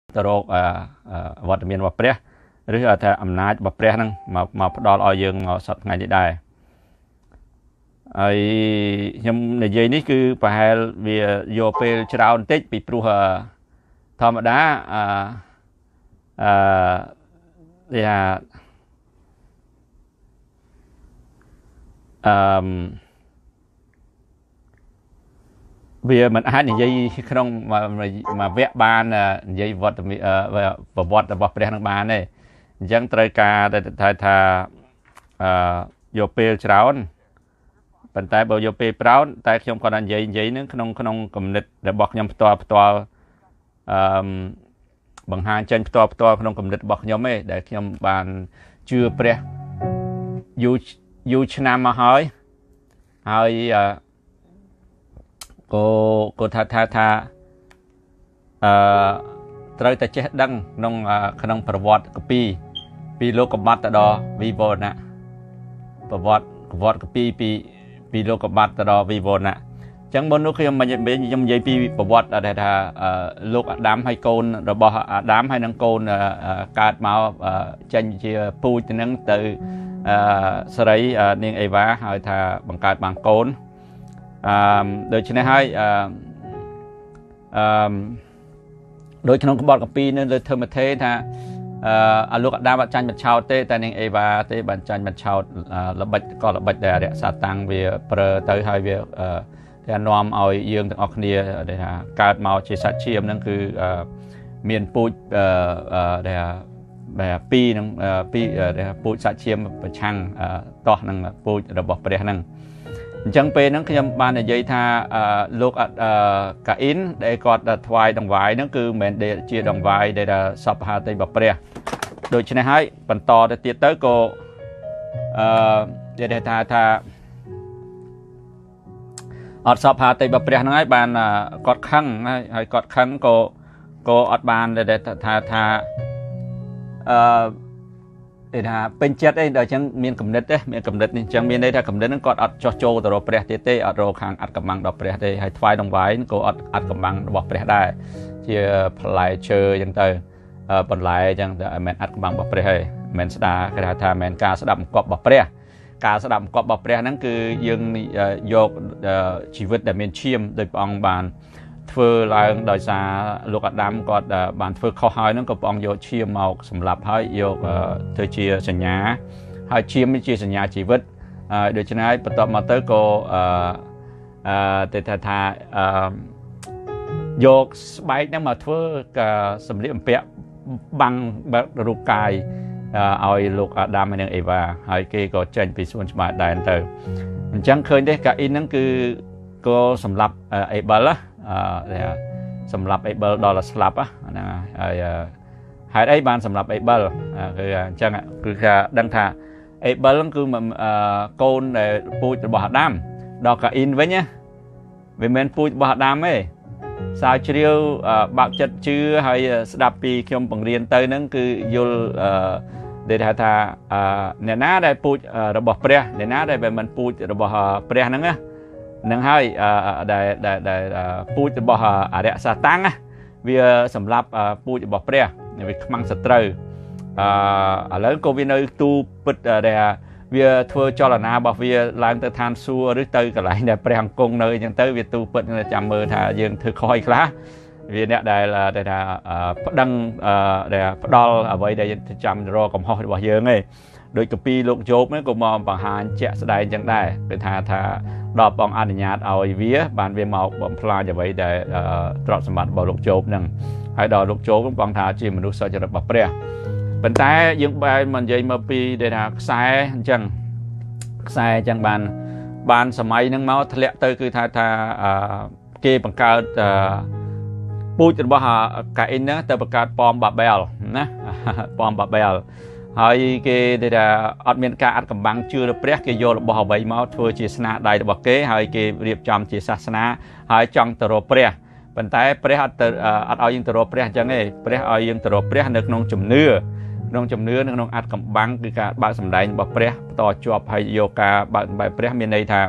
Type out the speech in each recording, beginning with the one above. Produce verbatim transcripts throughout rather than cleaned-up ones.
ตรกวัตเมียนวัเปรียหรือถ้าอำนาจวัเปรียนั่งมามาดอลเอายังเอาสัตว์ไงได้ไอ้ยังในใจนี้คือไปให้เวียโยเปชราวน์เต็กปีปลัวธรรมดาอ่าอ่าเนี่ยอ่าเวียมันอาหารอย่างยี่ขนมมามาแวะบ้านอ่ะยี่วัดมีเอ่อวัดวัดวัดเปรียทางบ้านเนี่ยยังตรายการแต่ทายทาอ่าโยเปชราวน์ปัจจัยบริโภคเปรี้ยวแต่ขยมคนนั้นใหญ่ใหญ่นึงขนมขนมกำเนิดเดี๋ยวบอกยมตัวตัวบางหางเจนตัวตัวขนมกำเนิดบอกยมไม่เดี๋ยวขยมบานชื่อเปรี้ยยูยูชนะมาหอยหอยก็ก็ท่าท่าท่าตรายแต่เจ็ดดังนงขนมประวัติกปีปีโลกบัตรดอวีโบนะประวัติประวัติกปีปีปีโลกบัตรดอวีโบนะจังบนนู้นขยมมันจะเป็นยมใหญ่ปีประวัติอะไรท่าโลกดำให้โกนระบอบดำให้นังโกนการมาจันเชียปูจะนั่งตือสไลด์เนียงเอวาให้ท่าบังการบางโกนโดยเฉพาะให้โดยขนมกบฏกับปีนึงเลยเธอมาเทท่าอาลูกดำบัดจันบัดชาวเต้แต่เนียงเอวาเต้บัดจันบัดชาวระบัดก็ระบัดเดียร์สาตังเวียเปรย์เตยให้เวียแต่นอมเอาเยืองถึงออกเนียเดี๋ยวการเมาเชสัตเชียมนั่นคือเมียนปูดเดี๋ยวแบบปีนึงปีเดี๋ยวปูดสัตเชียมประชังต่อนั่งปูดระบบประเดี๋ยวนั่งจังเป็นนั่งขยมบานในใจท่าลูกกะอินได้กอดถวายดองไว้นั่นคือเหมือนเดเชียดองไว้ได้สับหาเตยแบบประเดี๋ยวโดยเฉพาะให้ปันต่อได้เตี้ยเตยโกเดี๋ยวท่าท่าอดสอบหาเตยแบบเปรี้ยนั่งให้บานกอดขังให้กอดขังโกโกอดบานเดี๋ยวท่าท่าเดี๋ยวท่าเป็นเจ็ดเดี๋ยวจังมีกำเนิดเด้มีกำเนิดนี่จังมีได้ถ้ากำเนิดนั้นกอดอดโจโจตัวเปรี้ยเตยเตยอดโรคางอัดกำบังดอกเปรี้ยได้ให้ทวายดองไว้โกอดอัดกำบังบอกเปรี้ยได้เชี่ยพลายเชยยังเตยปนไหลจังแต่แมนอัดกำบังบอกเปรี้ยให้แมนสดาคาถาแมนกาสดับกอบบอกเปรี้ยการสดับกอบบอกเปรี้ยนั่นคือยังโยกชีวิตแต่เมียนเชียมโดยปองบานเฟื่อลายโดยซาลูกดำก็บานเฟื่อเข้าหอยนั่นก็ปองโยเชียมเอาสำหรับให้โยกเธอเชียสัญญาให้เชียมไม่เชียสัญญาชีวิตโดยฉะนั้นประตอบมาเตอร์ก็เตถาทาโยกใบนั่นมาเฟื่อกับสำลีเปียบังแบบรูปกายเอาลูกดำให้นางเอวาให้เกย์ก็เจนไปส่วนสมัยได้นั่นเองจังเคยได้กับอินนั่นคือก็สำหรับไอ้เบลล่ะสำหรับไอ้เบลดอลลาร์สลับอ่ะนะหายได้บานสำหรับไอ้เบลคือจังอ่ะคือดังท่าไอ้เบลนั่นคือมันโกนปูจะบ่อดำดอกกับอินไว้เนี่ยเวเมนปูจะบ่อดำไหมสาวเชียวบางจัดชื่อให้สดับปีขยมปังเรียนเตยนั่นคือยูเดท่าท่าเนี่ยน้าได้ปูระบบเปรี้ยเนี่ยน้าได้แบบมันปูระบบเปรี้ยนั่นไงนั่งให้ได้ได้ได้ปูระบบอะไรสาตังอ่ะวิสำหรับปูระบบเปรี้ยเนี่ยวิมังสตรีแล้วก็วินัยตูปิดได้วิทัวจอร์นาบอกวิหลังจากทานซัวหรือเตยกับไหลเนี่ยเปรี้ยงกงเลยยังเตยวิตูปิดจำมือท่ายังถือคอยคล้าวิเนี่ยได้ละได้ท่าดังได้ดอลเอาไว้ได้จำรอกำหอยบอกเยอะไงโดยกับปีลูกโจบนี่ก็มองบางหานเจาะสดายจังได้เป็นท่าท่าดอกบองอนุญาตเอาไอ้เวียบานเวียมาบอมพลาจะไว้ได้ตรอดสมบัติบอกลูกโจบนั่งให้ดอกลูกโจบบางท่าจีมนุษย์จะรับเปรี้ยเป็นแต่ยังใบมันใหญ่มาปีได้ท่าสายจังสายจังบานบานสมัยนั่งเมาทะเลเตยคือท่าท่าเก็บบังการปูจนว่าไก่เนื้อแต่ประกาศปอมบาเบลนะปอมบาเบลให้เกเดดอัดเมียนกาอัดกำบังชื่อเปรี้ยเกโยลบ่าวใบเมาทัวร์จีศนาได้บอกเกให้เกเรียบจำจีศาสนาให้จังตโรเปรี้ยเป็นแต่เปรี้ยอัดอัดเอายิงตโรเปรี้ยจังไงเปรี้ยเอายิงตโรเปรี้ยนึกนองจุ่มเนื้อนองจุ่มเนื้อนึกนองอัดกำบังคือการบางสมัยบอกเปรี้ยต่อจวบให้โยกาบางใบเปรี้ยมีในท่า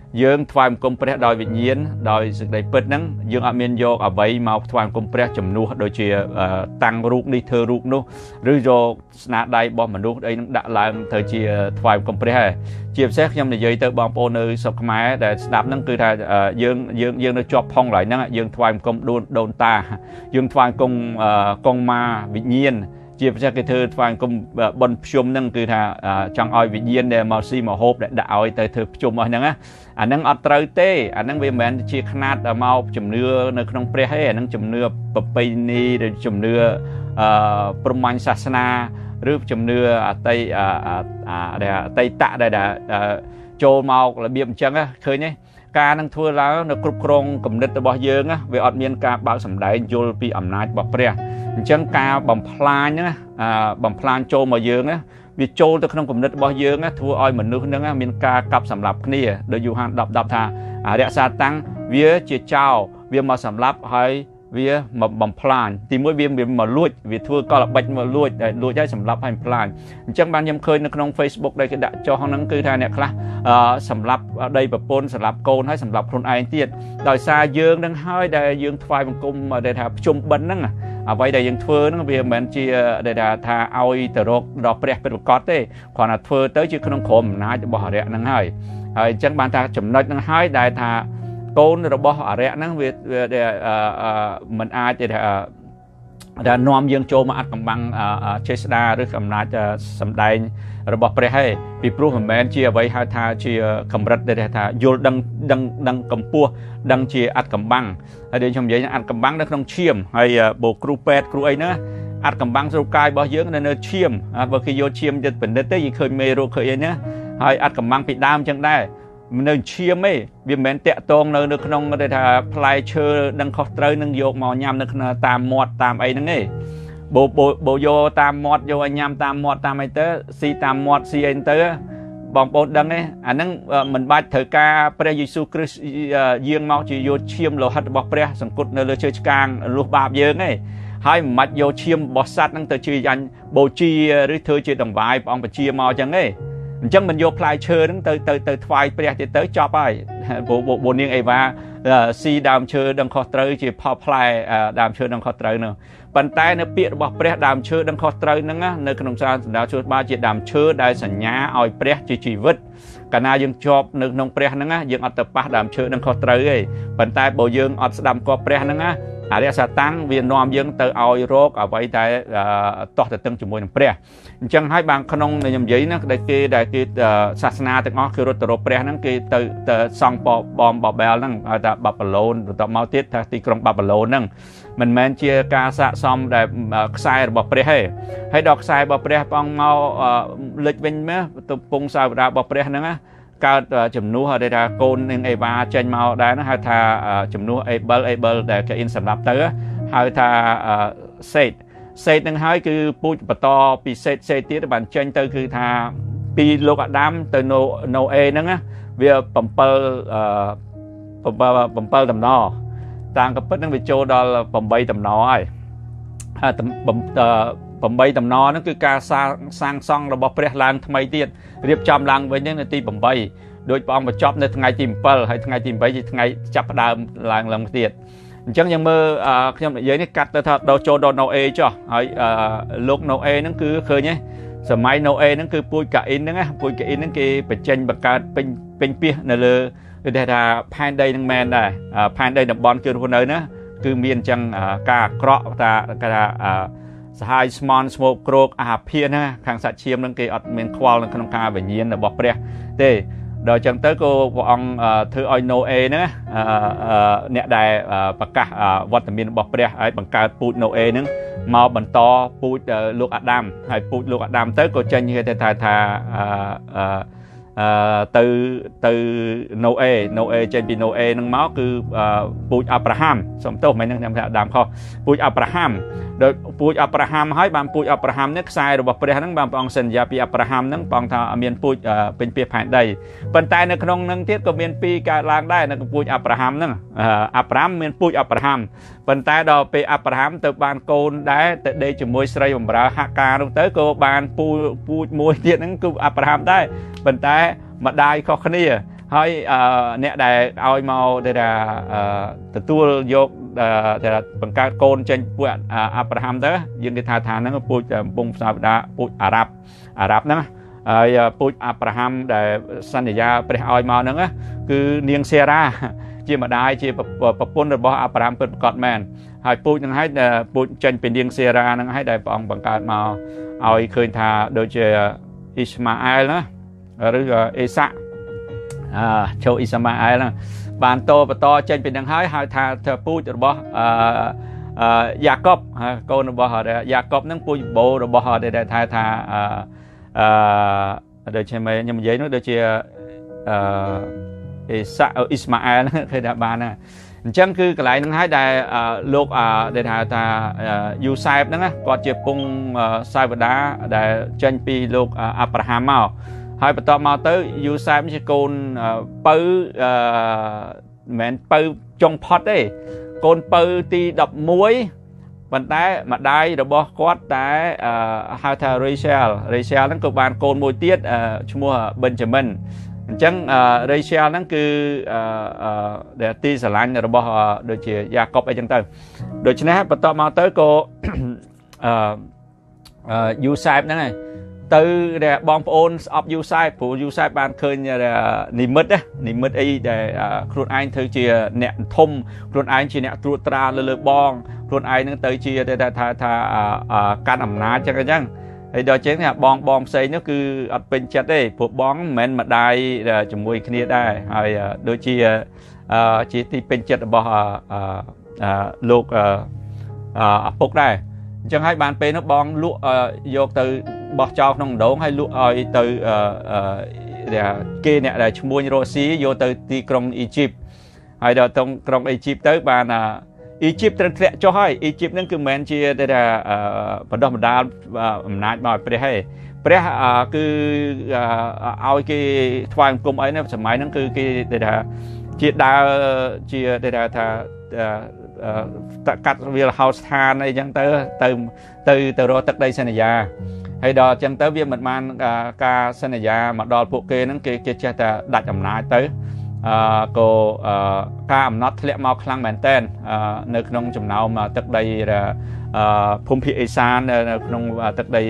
dương thoại côngព្រះដោយវិញ្ញាណដោយសេចក្តីពិតហ្នឹងយើងអត់មានយកអ្វីមកថ្វាយគុំព្រះជំនួសដូចជាតាំងរូបនេះធ្វើរូបនោះឬយកស្នាដៃរបស់មនុស្សអីហ្នឹងដាក់ឡើងទៅជាថ្វាយគុំព្រះហើយជាពិសេសខ្ញុំនិយាយទៅបងប្អូននៅស្រុកខ្មែរដែលស្ដាប់ហ្នឹងគឺថាយើងយើងយើងនៅជាប់ផងឡើយហ្នឹងយើងថ្វាយគុំដូនដូនតាយើងថ្វាយគុំកងម៉ាវិញ្ញាណជាពិសេសគេធ្វើថ្វាយគុំបនភ្ជុំហ្នឹងគឺថាចង់ឲ្យវិញ្ញាណដែលមកស៊ីមកហូបដែលដាក់ឲ្យទៅធ្វើភ្ជុំអស់ហ្នឹងណាអាហ្នឹងអត់ត្រូវទេអាហ្នឹងវាមិនមែនជាຂະណាត់មកជំនឿនៅក្នុងព្រះទេអាហ្នឹងជំនឿប្រពៃណីឬជំនឿអឺព្រហ្មញ្ញសាសនាឬជំនឿអតីតអតីតដែលចូលមករបៀបអញ្ចឹងឃើញទេការនឹងធ្វើឡើងនៅគ្រប់គ្រងគំនិតរបស់យើងវាអត់មានការបើកសម្ដែងយល់ពីអំណាចរបស់ព្រះអញ្ចឹងការបំផ្លាញណាបំផ្លាញចូលមកយើងណាវាចូលទៅក្នុងគំនិតរបស់យើងណាធ្វើឲ្យមនុស្សហ្នឹងមានការកាប់សម្លាប់គ្នាដោយយូហានដប់ដប់ថារក្សាតាំងវាជាចោរវាមកសម្លាប់ហើយវាមកបំផ្លាញទីមួយវាមកលួចវាធ្វើកលល្បិចមកលួចដែលលួចឲ្យសម្លាប់ឲ្យផ្លាញអញ្ចឹងបានខ្ញុំឃើញនៅក្នុង Facebook ដែលគេដាក់ចុះហ្នឹងគឺថាអ្នកខ្លះសម្លាប់ដីប្រពន្ធសម្លាប់កូនហើយសម្លាប់ខ្លួនឯងទៀតដោយសារយើងនឹងហើយដែលយើងថ្វាយបង្គំដែលថាភ្ជុំបិណ្ឌហ្នឹងអ្វីដែលយើងធ្វើហ្នឹងវាមិនមែនជាដែលថាឲ្យទៅរកដល់ព្រះពិតប្រាកដទេគ្រាន់តែធ្វើទៅជាក្នុងក្រុមអំណាចរបស់អរិយហ្នឹងហើយហើយអញ្ចឹងបានថាចំណុចហ្នឹងហើយដែលថាកូនរបស់អរិយហ្នឹងវាមិនអាចទេថាដែលនាំយើងចូលមកអត់កំបាំងចេស្តាឬអំណាចសម្ដែងរបស់ព្រះឯងពីព្រោះមិនមែនជាអ្វីហៅថាជាកម្រិតដែលថាយល់ដឹងដឹងដឹងកម្ពស់ដឹងជាអត់កំបាំងហើយដូចខ្ញុំនិយាយអត់កំបាំងនៅក្នុងឈាមហើយបូគ្រូពេទ្យគ្រូអីហ្នឹងអត់កំបាំងស្រូបកាយរបស់យើងនៅនៅឈាមបើគេយកឈាមទៅពិនិត្យទៅយើងឃើញមេរោគឃើញអីណាហើយអត់កំបាំងពីដើមអញ្ចឹងដែរនៅឈាមឯងវាមិនមែនតាក់ទងនៅនៅក្នុងគេថាផ្លែឈើដឹងខុសត្រូវនឹងយកមកញ៉ាំនៅក្នុងតាមមាត់តាមអីហ្នឹងឯងបូបូយកតាមមាត់យកឲ្យញ៉ាំតាមមាត់តាមអីទៅស៊ីតាមមាត់ស៊ីអីទៅបងប្អូនដឹងទេអាហ្នឹងមិនបាច់ត្រូវការព្រះយេស៊ូវគ្រីស្ទយាងមកជាយកឈាមលោហិតរបស់ព្រះសង្កត់នៅលើជើងឆ្កាងលុះបាបយើងទេហើយមិនបាច់យកឈាមរបស់សត្វហ្នឹងទៅជាយ៉ាញ់បូជាឬធ្វើជាដង្វាយព្រះអង្គបជាមកអញ្ចឹងទេអញ្ចឹងមិនយកផ្លែឈើហ្នឹងទៅទៅទៅថ្វាយព្រះទៀតទៅចប់ហើយបូនាងអេវ៉ាស៊ីដើមឈើដឹងខុសត្រូវជាផលផ្លែដើមឈើដឹងខុសត្រូវនោះប៉ុន្តែនៅពាក្យរបស់ព្រះដើមឈើដឹងខុសត្រូវហ្នឹងនៅក្នុងសារសម្ដៅជួសបាជាដើមឈើដែលសញ្ញាឲ្យព្រះជាជីវិតកាលណាយើងជាប់នៅក្នុងព្រះហ្នឹងយើងអត់ទៅប៉ះដើមឈើដឹងខុសត្រូវទេប៉ុន្តែបើយើងអត់ស្ដាប់គាត់ព្រះហ្នឹងអរិយសាតាំងវានាំយើងទៅឲ្យរកអ្វីដែលតោះទៅទឹងជាមួយនឹងព្រះអញ្ចឹងហើយបានក្នុងខ្ញុំនិយាយណាដែលគេដែលគេសាសនាទាំងអស់គឺរត់ទៅរកព្រះហ្នឹងគេទៅទៅសង់បំបាបែលហ្នឹងហៅថាបាប៊ីឡូនបន្តមកទៀតថាទីក្រុងបាប៊ីឡូនហ្នឹងមិនមែនជាការសាកសមដែលខ្សែរបស់ព្រះទេហើយដល់ខ្សែរបស់ព្រះព្រះអង្គមកលេចវិញមកទៅពងសាវតារបស់ព្រះហ្នឹងកើតជំនួសដែលថាកូននឹងអេវ៉ាចេញមកដែរហ្នឹងហៅថាជំនួសអេបលអេបលដែលគេអ៊ីនសម្រាប់ទៅហៅថាសេតសេតនឹងហើយគឺពូជបន្តពីសេតសេតទៀតបានចេញទៅគឺថាពីលោកអាដាមទៅណូណូអេហ្នឹងវា7 7ដំណរតាមក៏ពិតហ្នឹងវាចូលដល់8ដំណរហើយហើយ8ដំណរហ្នឹងគឺការសាងសាងសង់របស់ព្រះឡើងថ្មីទៀតរៀបចំឡើងវិញនៅទី8ដោយព្រះអង្គបញ្ចប់នៅថ្ងៃទី7ហើយថ្ងៃទី8ជាថ្ងៃចាប់ផ្ដើមឡើងឡើងទៀតអញ្ចឹងយើងមើលខ្ញុំនិយាយនេះកាត់ទៅថាដល់ចូលដល់ណូអេចុះហើយលោកណូអេហ្នឹងគឺឃើញទេសម័យណូអេហ្នឹងគឺពូជកាអ៊ីនហ្នឹងណាពូជកាអ៊ីនហ្នឹងគេបញ្ចេញបង្កើតពេញពេញពាសនៅលើគឺថាផែនដីហ្នឹងមែនដែរផែនដីតំបន់គឺរស់នៅណាគឺមានអញ្ចឹងការអាក្រក់ថាគេថាសហាយស្មន់ស្មោកគ្រោកអាហាភាណាខាងសាច់ឈាមនឹងគេអត់មានខ្វល់នៅក្នុងការវិញ្ញាណរបស់ព្រះទេដល់អញ្ចឹងទៅក៏ព្រះអង្គធ្វើឲ្យណូអេហ្នឹងអ្នកដែលប្រកាសវត្តមានរបស់ព្រះហើយបង្កើតពូជណូអេហ្នឹងមកបន្តពូជលោកអាដាមហើយពូជលោកអាដាមទៅក៏ចេញគេថាថាទៅទៅណូអេណូអេចេញពីណូអេហ្នឹងមកគឺពូជអាប់រ៉ាហាំសំទោសមិនហ្នឹងខ្ញុំថាអាដាមខុសពូជអាប់រ៉ាហាំដោយពូជអាប់រ៉ាហាំហើយបានពូជអាប់រ៉ាហាំនេះខ្សែរបស់ព្រះហ្នឹងបានព្រះអង្គសន្យាពីអាប់រ៉ាហាំហ្នឹងព្រះអង្គថាមានពូជពេញពាសផែនដីប៉ុន្តែនៅក្នុងហ្នឹងទៀតក៏មានពីរកើតឡើងដែរនៅពូជអាប់រ៉ាហាំហ្នឹងអាប់រ៉ាហាំមានពូជអាប់រ៉ាហាំប៉ុន្តែដល់ពេលអាប់រ៉ាហាំទៅបានកូនដែរទៅដេកជាមួយស្រីបម្រើហាក់ការនោះទៅក៏បានពូពូជមួយទៀតហ្នឹងគឺអាប់រ៉ាហាំដែរប៉ុន្តែម្ដាយខុសគ្នាហើយអ្នកដែលឲ្យមកដែលទទួលយកដែលបង្កើតកូនចេញពួកអាប់រ៉ាហាំទៅយើងនិយាយថាថាហ្នឹងពូជកំពុងផ្សាយបដាពូជអារ៉ាប់អារ៉ាប់ហ្នឹងហើយពូជអាប់រ៉ាហាំដែលសន្យាព្រះឲ្យមកហ្នឹងគឺនាងសេរ៉ាជាម្ដាយជាប្រពន្ធរបស់អាប់រ៉ាហាំពិតប្រាកដមែនហើយពូជហ្នឹងហើយពូជចេញពីនាងសេរ៉ាហ្នឹងហើយដែលព្រះអង្គបង្កើតមកឲ្យឃើញថាដូចជាអ៊ីស្ម៉ាអែលណាឬអេសាក់អឺចូលអ៊ីស្ម៉ាអែលហ្នឹងបានតបន្តចេញពីនឹងហើយហៅថាធ្វើពូជរបស់អឺយ៉ាកុបកូនរបស់យ៉ាកុបហ្នឹងពូជបូរបស់ដែលថាថាអឺអឺដូចជាខ្ញុំនិយាយនោះដូចជាអឺអេសាអ៊ីស្ម៉ាអែលឃើញថាបានណាអញ្ចឹងគឺកន្លែងហ្នឹងហើយដែលលោកដែលថាថាយូសែបហ្នឹងគាត់ជាពងសាវតាដែលចេញពីលោកអាប់រ៉ាហាំមកហើយបន្ទាប់មកទៅយូសែបជាកូនពៅអឺមិនមែនពៅចុងផុតទេកូនពៅទីដប់មួយប៉ុន្តែម្ដាយរបស់គាត់តែហៅថា Rachel Rachel ហ្នឹងក៏បានកូនមួយទៀតឈ្មោះ Benjamin អញ្ចឹង Rachel ហ្នឹងគឺដែលទីស្រឡាញ់របស់ដូចជាយ៉ាកុបអីចឹងទៅដូច្នេះបន្ទាប់មកទៅក៏អឺយូសែបហ្នឹងហើយទៅបងប្អូនស្អប់យូសែបព្រោះយូសែបបានឃើញនិមិត្តនិមិត្តអីដែលខ្លួនឯងធ្វើជាអ្នកធំខ្លួនឯងជាអ្នកត្រួតត្រាលើលើបងខ្លួនឯងនឹងទៅជាថាថាកាន់អំណាចចឹងអញ្ចឹងហើយដល់ចឹងបងបងផ្សេងនោះគឺអត់ពេញចិត្តទេព្រោះបងមិនមែនម្ដាយជាមួយគ្នាដែរហើយដូចជាជាទីពេញចិត្តរបស់លោកឪពុកដែរអញ្ចឹងហើយបានពេលនោះបងលក់យកទៅបោះចោលក្នុងដងហើយលក់ឲ្យទៅគេអ្នកដែលឈ្មោះរ៉ូស៊ីយកទៅទីក្រុងអ៊ីជីបហើយដល់ទៅក្រុងអ៊ីជីបទៅបានអ៊ីជីបត្រូវធ្លាក់ចុះហើយអ៊ីជីបហ្នឹងគឺមិនមែនជាថាបណ្ដោះបណ្ដាលអំណាចមកឲ្យព្រះទេព្រះគឺឲ្យគេថ្វាយបង្គំអីណាសម័យហ្នឹងគឺគេថាជាដើរជាថាកាត់វាលហោស្ថានអីចឹងទៅទៅទៅទៅរកទឹកដីសន្យាហើយដល់ចឹងទៅវាមិនបានការសន្យាមកដល់ពួកគេហ្នឹងគេចេះតែដាច់អំណាចទៅអឺក៏ការអំណត់ធ្លាក់មកខ្លាំងមែនតើនៅក្នុងចំណោមទឹកដីភូមិភាគឦសាននៅក្នុងទឹកដី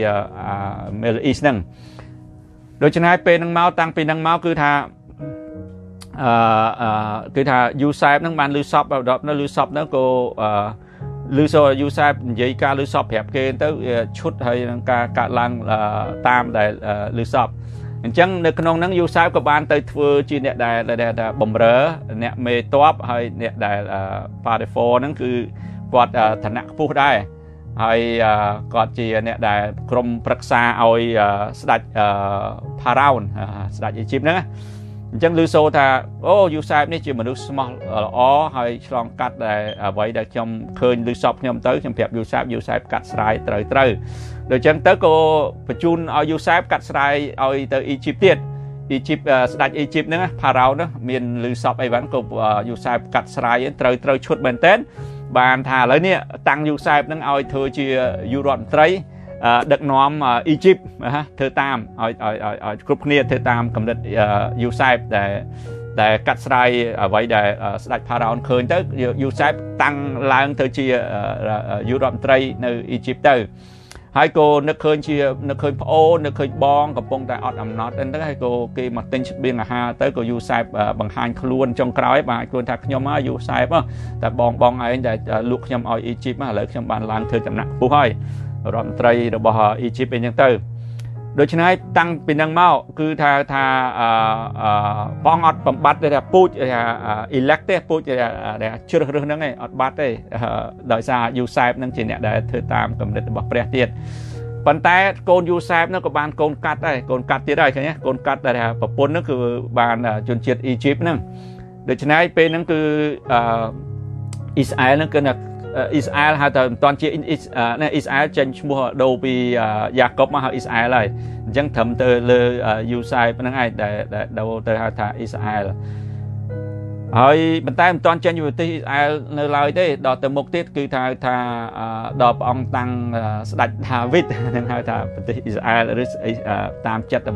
Middle East ហ្នឹងដូច្នេះពេលហ្នឹងមកតាំងពីហ្នឹងមកគឺថាអឺគឺថាយូសែបហ្នឹងបានលឺសពដល់នៅលឺសពហ្នឹងក៏លឺសូយូសែបនិយាយការលឺសពប្រាប់គេទៅឈុតហើយនឹងការកាត់ឡើងតាមដែលលឺសពអញ្ចឹងនៅក្នុងហ្នឹងយូសែបក៏បានទៅធ្វើជាអ្នកដែលដែលបំរើអ្នកមេតបហើយអ្នកដែលប៉ារ៉េហ្វហ្នឹងគឺគាត់ឋានៈខ្ពស់ដែរហើយគាត់ជាអ្នកដែលក្រុមប្រឹក្សាឲ្យស្ដេចផារ៉ោនស្ដេចអ៊ីជីបហ្នឹងអញ្ចឹងឮសូរថាអូយូសែបនេះជាមនុស្សស្មោះល្អហើយឆ្លងកាត់ដែលអ្វីដែលខ្ញុំឃើញឮសពខ្ញុំទៅខ្ញុំប្រាប់យូសែបយូសែបកាត់ស្រ័យត្រូវត្រូវដូចចឹងទៅក៏បញ្ជូនឲ្យយូសែបកាត់ស្រ័យឲ្យទៅអ៊ីជីបទៀតអ៊ីជីបស្ដេចអ៊ីជីបហ្នឹងផារ៉ោនហ្នឹងមានឮសពអីវ៉ាន់ក៏យូសែបកាត់ស្រ័យត្រូវត្រូវឈុតមែនតើបានថាឥឡូវនេះតាំងយូសែបហ្នឹងឲ្យធ្វើជាយុរដ្ឋមន្ត្រីដឹកនាំអ៊ីជីបធ្វើតាមឲ្យឲ្យឲ្យគ្រប់គ្នាធ្វើតាមកំណត់យូសែបដែលដែលកាត់ស្រ័យអ្វីដែលស្ដេចផារ៉ោនឃើញទៅយូសែបតាំងឡើងទៅជាយុរដ្ឋមន្ត្រីនៅអ៊ីជីបទៅហើយក៏នឹកឃើញជានឹកឃើញប្អូននឹកឃើញបងកំពុងតែអត់អំណត់ហ្នឹងទៅហើយក៏គេមកទិញស្បៀងអាហារទៅក៏យូសែបបង្ហាញខ្លួនចុងក្រោយបាទខ្លួនថាខ្ញុំមកយូសែបតែបងបងឯងដែលលក់ខ្ញុំឲ្យអ៊ីជីបឥឡូវខ្ញុំបានឡើងធ្វើចំណាក់ខ្ពស់ហើយរដ្ឋមន្ត្រីរបស់អ៊ីជីបអីចឹងទៅដូច្នេះតាំងពីហ្នឹងមកគឺថាថាបងអត់បំបត្តិទេថាពូជថា elect ទេពូជដែលជ្រើសរើសហ្នឹងឯងអត់បាត់ទេដោយសារយូសែបហ្នឹងជាអ្នកដែលធ្វើតាមកំណត់របស់ព្រះទៀតប៉ុន្តែកូនយូសែបហ្នឹងក៏បានកូនកាត់ដែរកូនកាត់ទៀតហើយកូនកាត់ដែលថាប្រពន្ធហ្នឹងគឺបានជនជាតិអ៊ីជីបហ្នឹងដូច្នេះពេលហ្នឹងគឺអ៊ីស្រាអែលហ្នឹងគឺអ៊ីស្រាអែលហៅតែមិនតាន់ជាអ៊ីស្រាអែលចេញឈ្មោះដូរពីយ៉ាកុបមកហៅអ៊ីស្រាអែលហើយអញ្ចឹងត្រឹមទៅលើយូសែបហ្នឹងឯងដែលដូរទៅហៅថាអ៊ីស្រាអែលហើយប៉ុន្តែមិនតាន់ចេញពីប្រទេសអ៊ីស្រាអែលនៅឡើយទេដល់ទៅមុខទៀតគឺថាថាដល់ព្រះអង្គតាំងស្ដេចដាវីតនឹងហៅថាប្រទេសអ៊ីស្រាអែលឬតាមចិត្តរបស់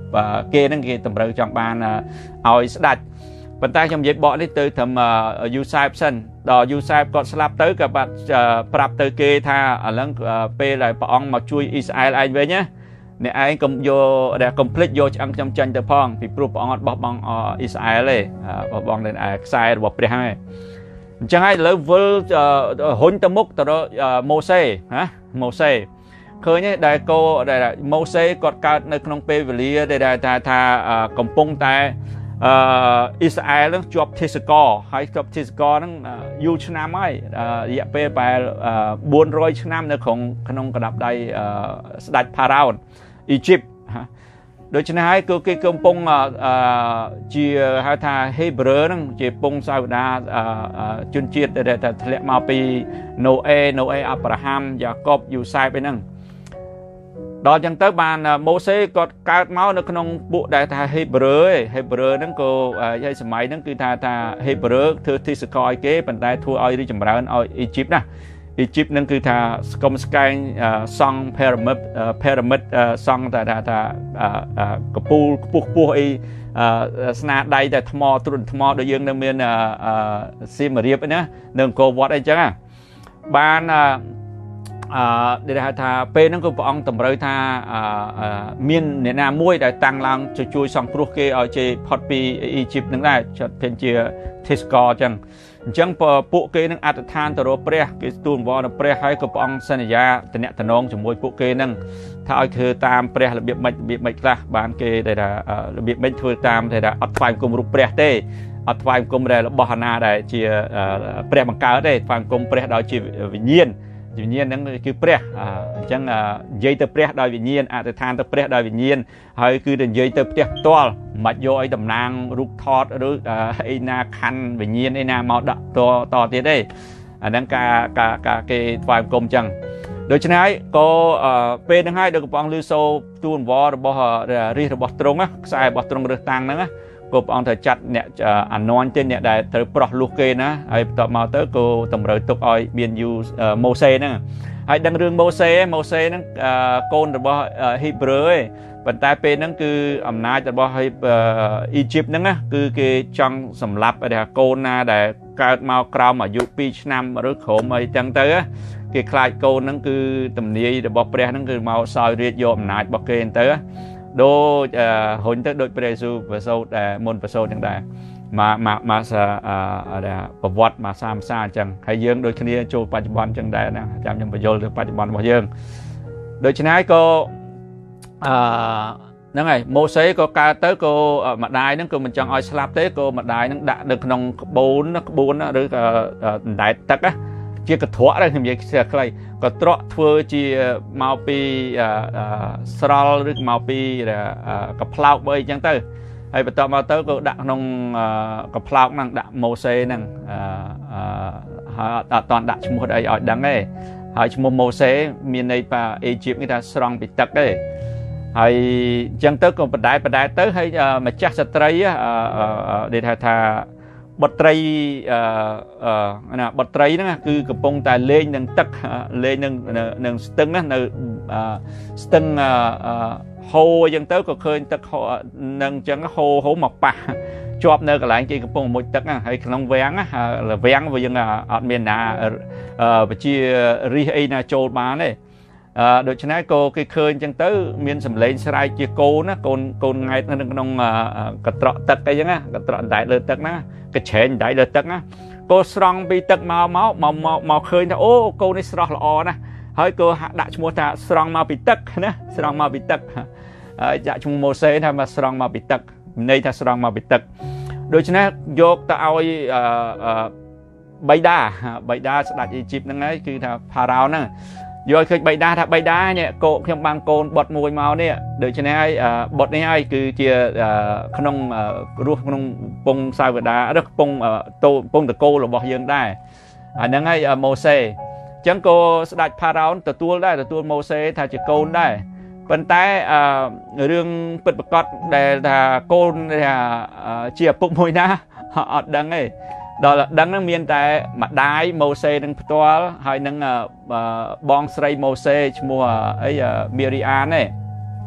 គេហ្នឹងគេតម្រូវចង់បានឲ្យស្ដាច់ប៉ុន្តែខ្ញុំនិយាយបកនេះទៅត្រឹមយូសាបសិនដល់យូសាបគាត់ស្លាប់ទៅក៏បាត់ប្រាប់ទៅគេថាឥឡូវពេលដែលព្រះអង្គមកជួយអ៊ីស្រាអែលឯងវិញណាអ្នកឯងកុំយកដែល complete យកឆ្អឹងខ្ញុំចាញ់ទៅផងពីព្រោះព្រះអង្គអត់បោះបង់អ៊ីស្រាអែលទេបោះបង់នៅឯខ្សែរបស់ព្រះហើយអញ្ចឹងហើយឥឡូវវិលរុញទៅមុខទៅរកម៉ូសេណាម៉ូសេឃើញទេដែលកោដែលម៉ូសេគាត់កើតនៅក្នុងពេលវេលាដែលថាថាកំពុងតែអឺអ៊ីស្រាអែលនឹងជាប់ទេសកលហើយជាប់ទេសកលហ្នឹងយូរឆ្នាំហើយរយៈពេលប្រហែលបួនរយឆ្នាំនៅក្នុងក្នុងកណ្ដាប់ដៃស្ដេចផារ៉ោនអ៊ីជីបដូច្នេះហើយគឺគេកំពុងជាហៅថាហេប្រឺហ្នឹងជាពងសាវតាជនជាតិដែលធ្លាក់មកពីណូអេណូអេអាប់រ៉ាហាំយ៉ាកុបយូសាបឯហ្នឹងដល់ចឹងទៅបានម៉ូសេគាត់កើតមកនៅក្នុងពួកដែលថាហេប្រឺឯហេប្រឺហ្នឹងក៏ហើយសម័យហ្នឹងគឺថាថាហេប្រឺធ្វើទីសកលឲ្យគេប៉ុន្តែធ្វើឲ្យរីចម្រើនឲ្យអ៊ីជីបណាអ៊ីជីបហ្នឹងគឺថាស្គមស្កែងសង់ pyramid pyramid សង់តែថាថាកពូលខ្ពស់ខ្ពស់អីស្នាដៃតែថ្មទ្រុនថ្មដូចយើងនៅមានសៀមរាបណានៅអង្គរវត្តអីចឹងបានអឺដែលហៅថាពេលហ្នឹងគឺព្រះអង្គតម្រូវថាមានអ្នកណាមួយដែលតាំងឡើងជួយសង្គ្រោះគេឲ្យជេរផុតពីអ៊ីជីបហ្នឹងដែរចាត់เป็นជាទេសកលអញ្ចឹងអញ្ចឹងពួកគេនឹងអធិដ្ឋានទៅរកព្រះគេទូលវល់ដល់ព្រះហើយក៏ព្រះអង្គសន្យាតំណតំណងជាមួយពួកគេនឹងថាឲ្យធ្វើតាមព្រះរបៀបម៉េចរបៀបម៉េចខ្លះបានគេតែថារបៀបម៉េចធ្វើតាមតែថាអត់ថ្វាយគុំរូបព្រះទេអត់ថ្វាយគុំដែលរបស់អាណាដែលជាព្រះបង្កើតទេថ្វាយគុំព្រះដោយជាវិញ្ញាណវិញ្ញាណហ្នឹងគឺព្រះអញ្ចឹងនិយាយទៅព្រះដោយវិញ្ញាណអធិដ្ឋានទៅព្រះដោយវិញ្ញាណហើយគឺទៅនិយាយទៅផ្ទះផ្ទាល់មិនយកឲ្យតំណាងរូបថតឬអីណាខណ្ឌវិញ្ញាណអីណាមកដាក់តតទៀតទេអាហ្នឹងការការការគេថ្វាយបង្គំអញ្ចឹងដូច្នេះហើយក៏ពេលហ្នឹងហើយដល់កំពងលឺសូទូនវររបស់រាជរបស់ទ្រង់ខ្សែរបស់ទ្រង់រើសតាំងហ្នឹងក៏ព្រះអង្គត្រូវចាត់អ្នកអានន់ទេអ្នកដែលត្រូវប្រោះលុះគេណាហើយបន្ទាប់មកទៅក៏តម្រូវទុកឲ្យមានយូម៉ូសេហ្នឹងហើយដឹងរឿងម៉ូសេម៉ូសេហ្នឹងកូនរបស់ហ៊ីប្រឺឯងប៉ុន្តែពេលហ្នឹងគឺអំណាចរបស់អ៊ីជីបហ្នឹងណាគឺគេចង់សម្លាប់ថាកូនណាដែលកើតមកក្រោមអាយុពីរឆ្នាំឬក្រោមអីចឹងទៅគេខ្លាចកូនហ្នឹងគឺទំនាយរបស់ព្រះហ្នឹងគឺមកសោយរាជយកអំណាចរបស់គេទៅដូចរុញទៅដូចព្រះយេស៊ូវប្រសូតដែលមុនប្រសូតទាំងដែរមកមកមកប្រវត្តិមកសាមសាអញ្ចឹងហើយយើងដូចគ្នាចូលបច្ចុប្បន្នអញ្ចឹងដែរណាចាំខ្ញុំបញ្យល់ទៅបច្ចុប្បន្នរបស់យើងដូច្នេះហើយក៏អឺហ្នឹងហើយម៉ូសេក៏កើតទៅក៏ម្ដាយហ្នឹងក៏មិនចង់ឲ្យស្លាប់ទេក៏ម្ដាយហ្នឹងដាក់នៅក្នុងក្បូនក្បួនឬក៏ដណ្ដែតទឹកជាកត្រក់ដែរខ្ញុំនិយាយខ្លីកត្រក់ធ្វើជាមកពីស្រល់ឬមកពីកផ្លោកបើអីចឹងទៅហើយបន្ទាប់មកទៅក៏ដាក់ក្នុងកផ្លោកហ្នឹងដាក់ម៉ូសេហ្នឹងហើយអត់តន់ដាក់ឈ្មោះអីឲ្យដឹងទេហើយឈ្មោះម៉ូសេមានន័យថាអេជីបគេថាស្រង់ពីទឹកទេហើយអញ្ចឹងទៅក៏បដែបដែទៅហើយម្ចាស់ស្ត្រីដែលថាថាបុត្រីអឺណាបុត្រីហ្នឹងគឺកំពុងតែលេងនឹងទឹកលេងនឹងនឹងស្ទឹងណានៅស្ទឹងហូរអញ្ចឹងទៅក៏ឃើញទឹកនឹងអញ្ចឹងហូរហូរមកប៉ះជាប់នៅកន្លែងគេកំពុងមុជទឹកហើយក្នុងវាំងវាំងវាយើងអត់មានណាបជារិះអីណាចូលបានទេដូច្នេះក៏គេឃើញអញ្ចឹងទៅមានសម្លេងស្រែកជាកូនណាកូនកូនង៉ែតនៅក្នុងកត្រក់ទឹកអីចឹងណាកត្រក់ដៃលើទឹកណាកញ្ឆែងដៃលើទឹកណាក៏ស្រង់ពីទឹកមកមកមកមកឃើញថាអូកូននេះស្រស់ល្អណាស់ហើយក៏ដាក់ឈ្មោះថាស្រង់មកពីទឹកណាស្រង់មកពីទឹកហើយដាក់ឈ្មោះម៉ូសេថាមកស្រង់មកពីទឹកន័យថាស្រង់មកពីទឹកដូច្នេះយកទៅឲ្យបៃតាបៃតាស្ដេចអ៊ីជីបហ្នឹងហើយគឺថាផារ៉ោហ្នឹងយកឃើញបៃតាថាបៃតានេះកូនខ្ញុំបានកូនបុតមួយមកនេះដូច្នេះហើយបុតនេះហើយគឺជាក្នុងរស់ក្នុងពងសាវតាឬពងតូពងតកូលរបស់យើងដែរអាហ្នឹងហើយម៉ូសេអញ្ចឹងក៏ស្ដេចផារ៉ោនទទួលដែរទទួលម៉ូសេថាជាកូនដែរប៉ុន្តែរឿងពិតប្រាកដដែលថាកូនថាជាឪពុកមួយណាអត់ដឹងទេដល់ដឹងហ្នឹងមានតែម្ដាយម៉ូសេនឹងផ្ទាល់ហើយនឹងបងស្រីម៉ូសេឈ្មោះអីមីរីអានទេ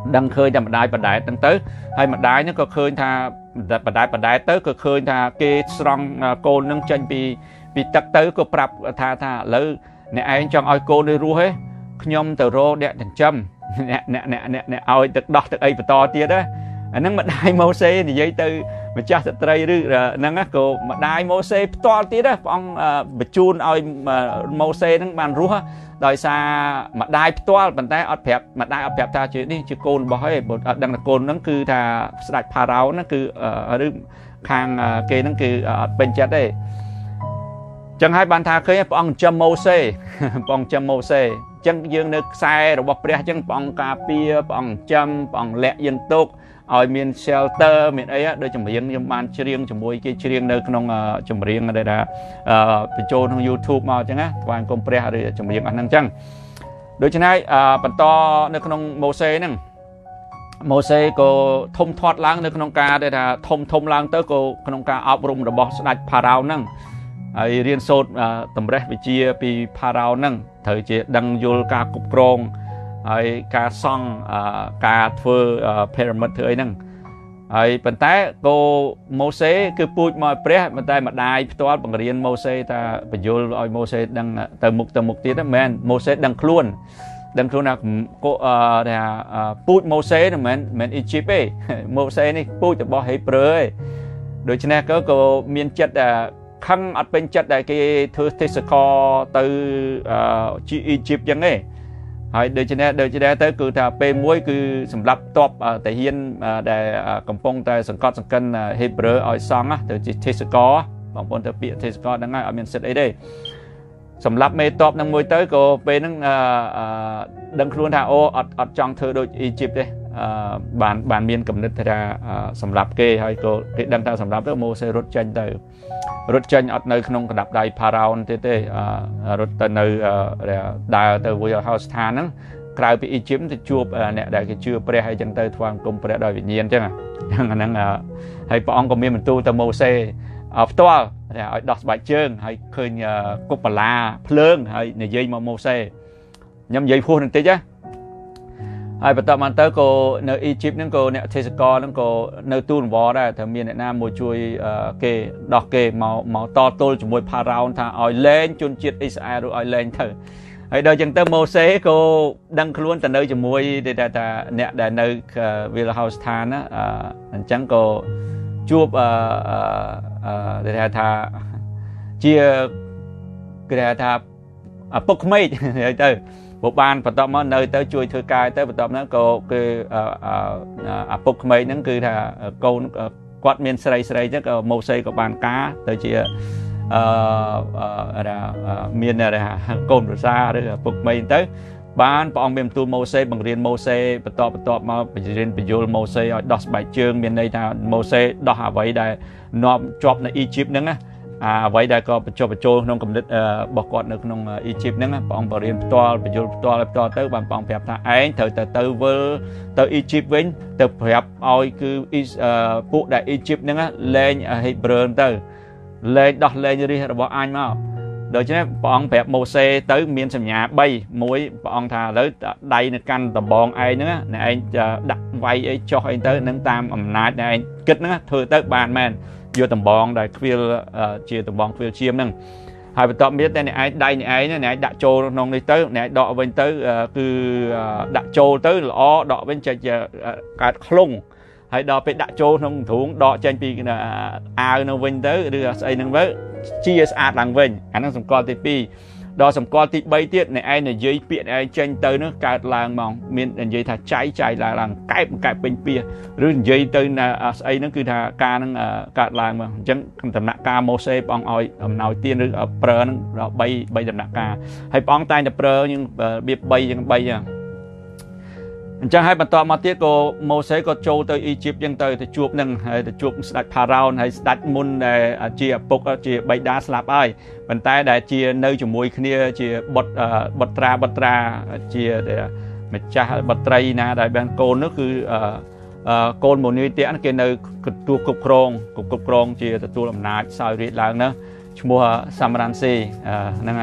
đang khơi ra mà đai bà đái tăng tới hay mà đái nó có khơi tha bà đái bà đái tới có khơi tha cái strong cô nâng chân bị bị tắc tới có prap tha tha lỡ nè anh trong oi cô đi ru hết nhom từ rô đẹp thành châm nè nè nè nè nè oi từ đọt từ ấy to tia đó anh nâng mà đai mô xe thì dây từ mà cha thật tây rư nâng á cô mà đai mô xe to tia đó ông bị chun oi mô xe nâng bàn ru đòi xa mà đai to bàn tay ọt phẹp mà đai ọt phẹp ta chứ đi chứ côn bỏ hết đang là côn nó cứ thà sạch phá ráo nó cứ ở đây khang kê nó cứ bên chết đây chẳng hai bàn thà khơi bong châm mô xe bong châm mô xe chân dương nước sai rồi bọc bè chân bong cà pia bong châm bong lẹ dân tốt ở miền shelter miền ấy đôi chủng riêng nhưng ban riêng chủng môi cái riêng nơi trong chủng riêng ở đây là bị trôn trong YouTube mà chẳng á toàn công bè rồi chủng riêng ăn năng chăng đối với này bản to nơi trong Moses nè Moses có thông thoát lang nơi trong ca đây là thông thông lang tới cô trong ca áp dụng rồi bỏ sạch Pharaoh nè ai riêng sốt tầm rẽ bị chia bị Pharaoh nè thời chế đăng vô ca cục krong ai ca song ca thưa pyramid thưa nè ai bản tay cô Moses cứ bụi mọi pre bản tay mà đai toát bằng riêng Moses ta bị vô ai Moses đăng từ mục từ mục tiết đó men Moses đăng luôn đăng luôn là cô là bụi Moses là men men Egypt ấy Moses này bụi từ bỏ Hebrew ấy đối với này có cô miền chất là khăn ở bên chất đại cái thứ thế sẽ có từ chi Egypt chẳng ấy, hay đời trên đây đời trên đây tới cứ thà pe muối cứ sầm lấp top tại hiên để cầm phong tại sân cọt sân cân Hebrew ở song á từ thế sẽ có bằng phong từ biệt thế sẽ có đang ngay ở miền sệt ấy đây sầm lấp mê top đang muối tới cô pe đang đang luôn thà ô ở ở trong thơ đôi Egypt đây bàn bàn miền cầm nứt thà sầm lấp kê hay cô cái đang thà sầm lấp đó mua xe rốt tranh từ rốt tranh ở nơi không có đập đài Pharaoh thế thế rốt từ nơi đài từ vui house than đó cài bị Egypt thì chụp nè đại cái chưa pre hay chân tới thoáng cùng pre đòi tự nhiên chứ à năng năng hay bọn có miền mình tu từ Moses ở toa để đọc bài chương hay khơi cục la phơn hay này dây mà Moses nhâm dây phun thế chứ ai bắt đầu mang tới cô nơi Egypt nó cô nè thế co nó cô nơi tu võ đây thằng miền Nam mùa chui kê đọt kê màu màu to tôi chỉ mùi Pharaoh thà ỏi lên chôn chiết Israel rồi ỏi lên thử hay đời chẳng tới Moses cô đăng luôn từ nơi chỉ mùi để để để nè để nơi Villa House Than á chẳng cô chụp để để thà chia cái để thà bốc mây từ bộ ban bắt đầu mà nơi tới chui thư cai tới bắt đầu nó có cái à bốc mấy nó cứ là câu quạt miền sài sài chắc Moses có bàn cá tới chia là miền này là cồn rồi xa đấy bốc mấy tới ban bọn miền tu Moses bằng riêng Moses bắt đầu bắt đầu mà riêng bị vô Moses đọc bài chương miền đây là Moses đọc hạ vậy đây nó chọc là Egypt nữa á à vậy đây có cho cho trong cầm đất bọc quạt được trong Egypt nữa bọn bảo riêng to bị vô to to tới bàn bọn phép ta ấy từ từ từ với từ Egypt với từ phép oi cứ phụ đại Egypt nữa lên Hebrew từ lên đọc lên đi là bọn anh mà đời chứ bọn phép Moses tới miền sầm nhà bay muối bọn thà tới đây là căn tầm bọn ai nữa này anh đặt vay ấy cho anh tới nâng tam ẩm nát này anh kích nữa thôi tới bàn man vô tầm bòn đại phiêu chia tầm bòn phiêu chiêm nâng hai bên tọm biết đây này ai đây này ấy này đã trâu nông đi tới này đọ bên tới cứ đã trâu tới lọ đọ bên trên cả khung hay đọ bên đã trâu nông thủng đọ trên pi ao nông bên tới đưa xây nông với chia sạt làng bên anh đang dùng con tivi đo sầm con tị bay tiết này ai này dưới biển ai trên tới nó cả làng mỏng miền dưới thà cháy cháy là làng cái cái bên bia rồi dưới tới là ai nó cứ thà ca nó cả làng mà chẳng tầm nặng ca Moses bong oi nói tiên rồi ở prơ nó bay bay tầm nặng ca hay bong tay là prơ nhưng biết bay nhưng bay à chẳng hay bản tọa mà tiết cô Moses có châu tới Egypt nhưng tới thì chuột nâng hay chuột đặt Pharaoh hay đặt môn để chia bốc chia bay đá slap ai bàn tay để chia nơi chủng mùi kia chia bật bật ra bật ra chia để mà cha bật tray na đại bên côn nó cứ côn một nơi tiễn kia nơi tu cục krong cục cục krong chia tu làm nát sao riết lang nữa mua Samransi năng này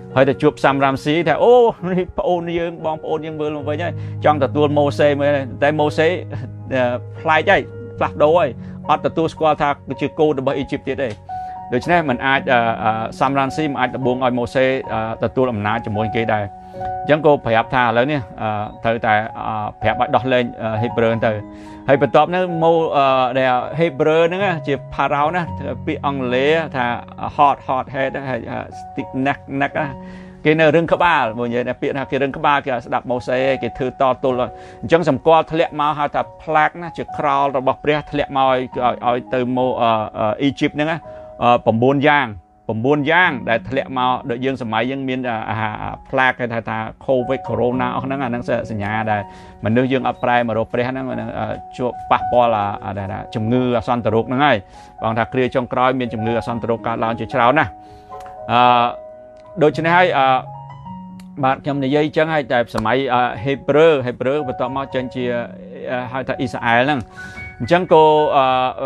ហើយទៅជួបសាំរ៉ាំស៊ីថាអូនេះប្អូនយើងបងប្អូនយើងមើលមកវិញហើយចង់ទទួលម៉ូសេមើលតែម៉ូសេផ្លែកហើយផ្លាស់ប្ដូរហើយអត់ទទួលស្គាល់ថាជាកូនរបស់អ៊ីជីបទៀតទេដូច្នេះมันអាចសាំរ៉ាំស៊ីមិនអាចដបងឲ្យម៉ូសេទទួលអំណាចជាមួយគេដែរអញ្ចឹងក៏ប្រាប់ថាឥឡូវនេះត្រូវតែប្រាប់ឲ្យដោះលែងហេប្រឺទៅហើយបន្ទាប់នោះម៉ូដែលហេប្រឺហ្នឹងជាផារ៉ោណាពាក្យអង់គ្លេសថា hot hot head ហើយ stick neck neck គេនៅរឹងក្បាលមកនិយាយថាពាក្យថាគេរឹងក្បាលគេស្ដាប់ម៉ូសេគេធ្វើតទល់អញ្ចឹងសម្គាល់ធ្លាក់មកហៅថាផ្លាកណាជាក្រោលរបស់ព្រះធ្លាក់មកឲ្យឲ្យទៅម៉ូអ៊ីជីបហ្នឹងណា9យ៉ាង9យ៉ាងដែលធ្លាក់មកដូចយើងសម័យយើងមានផ្លាកគេថាថា COVID Corona អស់ហ្នឹងអាហ្នឹងសញ្ញាដែលមនុស្សយើងអត់ប្រែមករកព្រះហ្នឹងជួបប៉ះពាល់ជំងឺអាសន្នរោគហ្នឹងហើយបងថាគ្រាចុងក្រោយមានជំងឺអាសន្នរោគកើតឡើងជាច្រើនណាស់អឺដូច្នេះហើយអឺបាទខ្ញុំនិយាយអញ្ចឹងហើយតែសម័យហេប្រឺហេប្រឺបន្ទាប់មកចេញជាហៅថាអ៊ីស្រាអែលហ្នឹងអញ្ចឹងក៏អឺ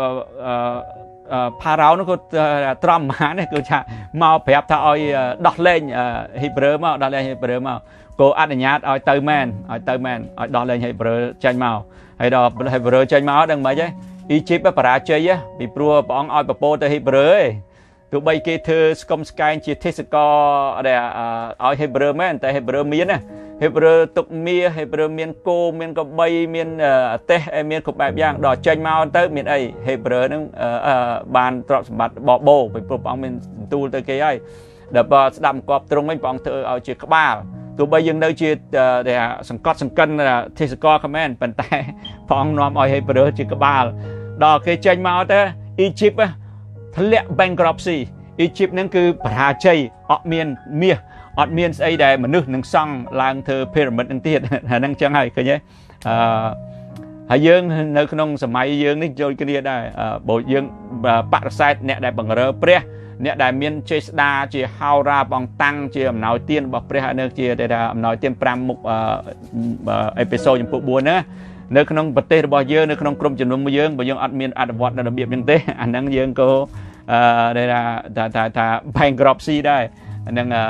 ផារ៉ោនោះក៏ត្រង់មកនេះគឺថាមកប្រាប់ថាឲ្យដោះលែងហេប្រឺមកដោះលែងហេប្រឺមកក៏អនុញ្ញាតឲ្យទៅមែនឲ្យទៅមែនឲ្យដោះលែងហេប្រឺចេញមកហើយដល់ហេប្រឺចេញមកដឹងមិនហីអ៊ីជីបបរាជ័យពីព្រោះព្រះអង្គឲ្យប្រពោទៅហេប្រឺឯងទោះបីគេធ្វើស្គមស្កែងជាទេសកលដែលឲ្យហេប្រឺមែនតែហេប្រឺមានណាហេប្រឺទុកមាសហេប្រឺមានគោមានកបីមានទេសមានគ្រប់បែបយ៉ាងដល់ចេញមកទៅមានអីហេប្រឺហ្នឹងបានទ្រព្យសម្បត្តិបបោពីព្រោះព្រះអង្គមានបន្ទូលទៅគេហើយដល់បើស្ដាប់មកប់ត្រង់វិញព្រះអង្គធ្វើឲ្យជាក្បាលទោះបីយើងនៅជាសង្កត់សង្កិនទេសកលខមែនប៉ុន្តែព្រះអង្គនាំឲ្យហេប្រឺជាក្បាលដល់គេចេញមកទៅអ៊ីជីបធ្លាក់ bankruptcy អ៊ីជីបហ្នឹងគឺបរាជ័យអត់មានមាសអត់មានស្អីដែលមនុស្សនឹងសង់ឡើងធ្វើ pyramid នឹងទៀតហ្នឹងចឹងហើយឃើញទេអឺហើយយើងនៅក្នុងសម័យយើងនេះចូលគ្នាដែរបើយើងបរិស័ទអ្នកដែលបង្រើព្រះអ្នកដែលមានចេស្តាជាហោរាបងតាំងជាអំណោយទានរបស់ព្រះនៅជាថាអំណោយទាន5មុខអេពីសូតចំពោះ4ណានៅក្នុងប្រទេសរបស់យើងនៅក្នុងក្រុមជំនុំយើងបើយើងអត់មានអនុវត្តនៅរបៀបហ្នឹងទេអាហ្នឹងយើងក៏អឺថាថាថា bankruptcy ដែរហ្នឹងអឺ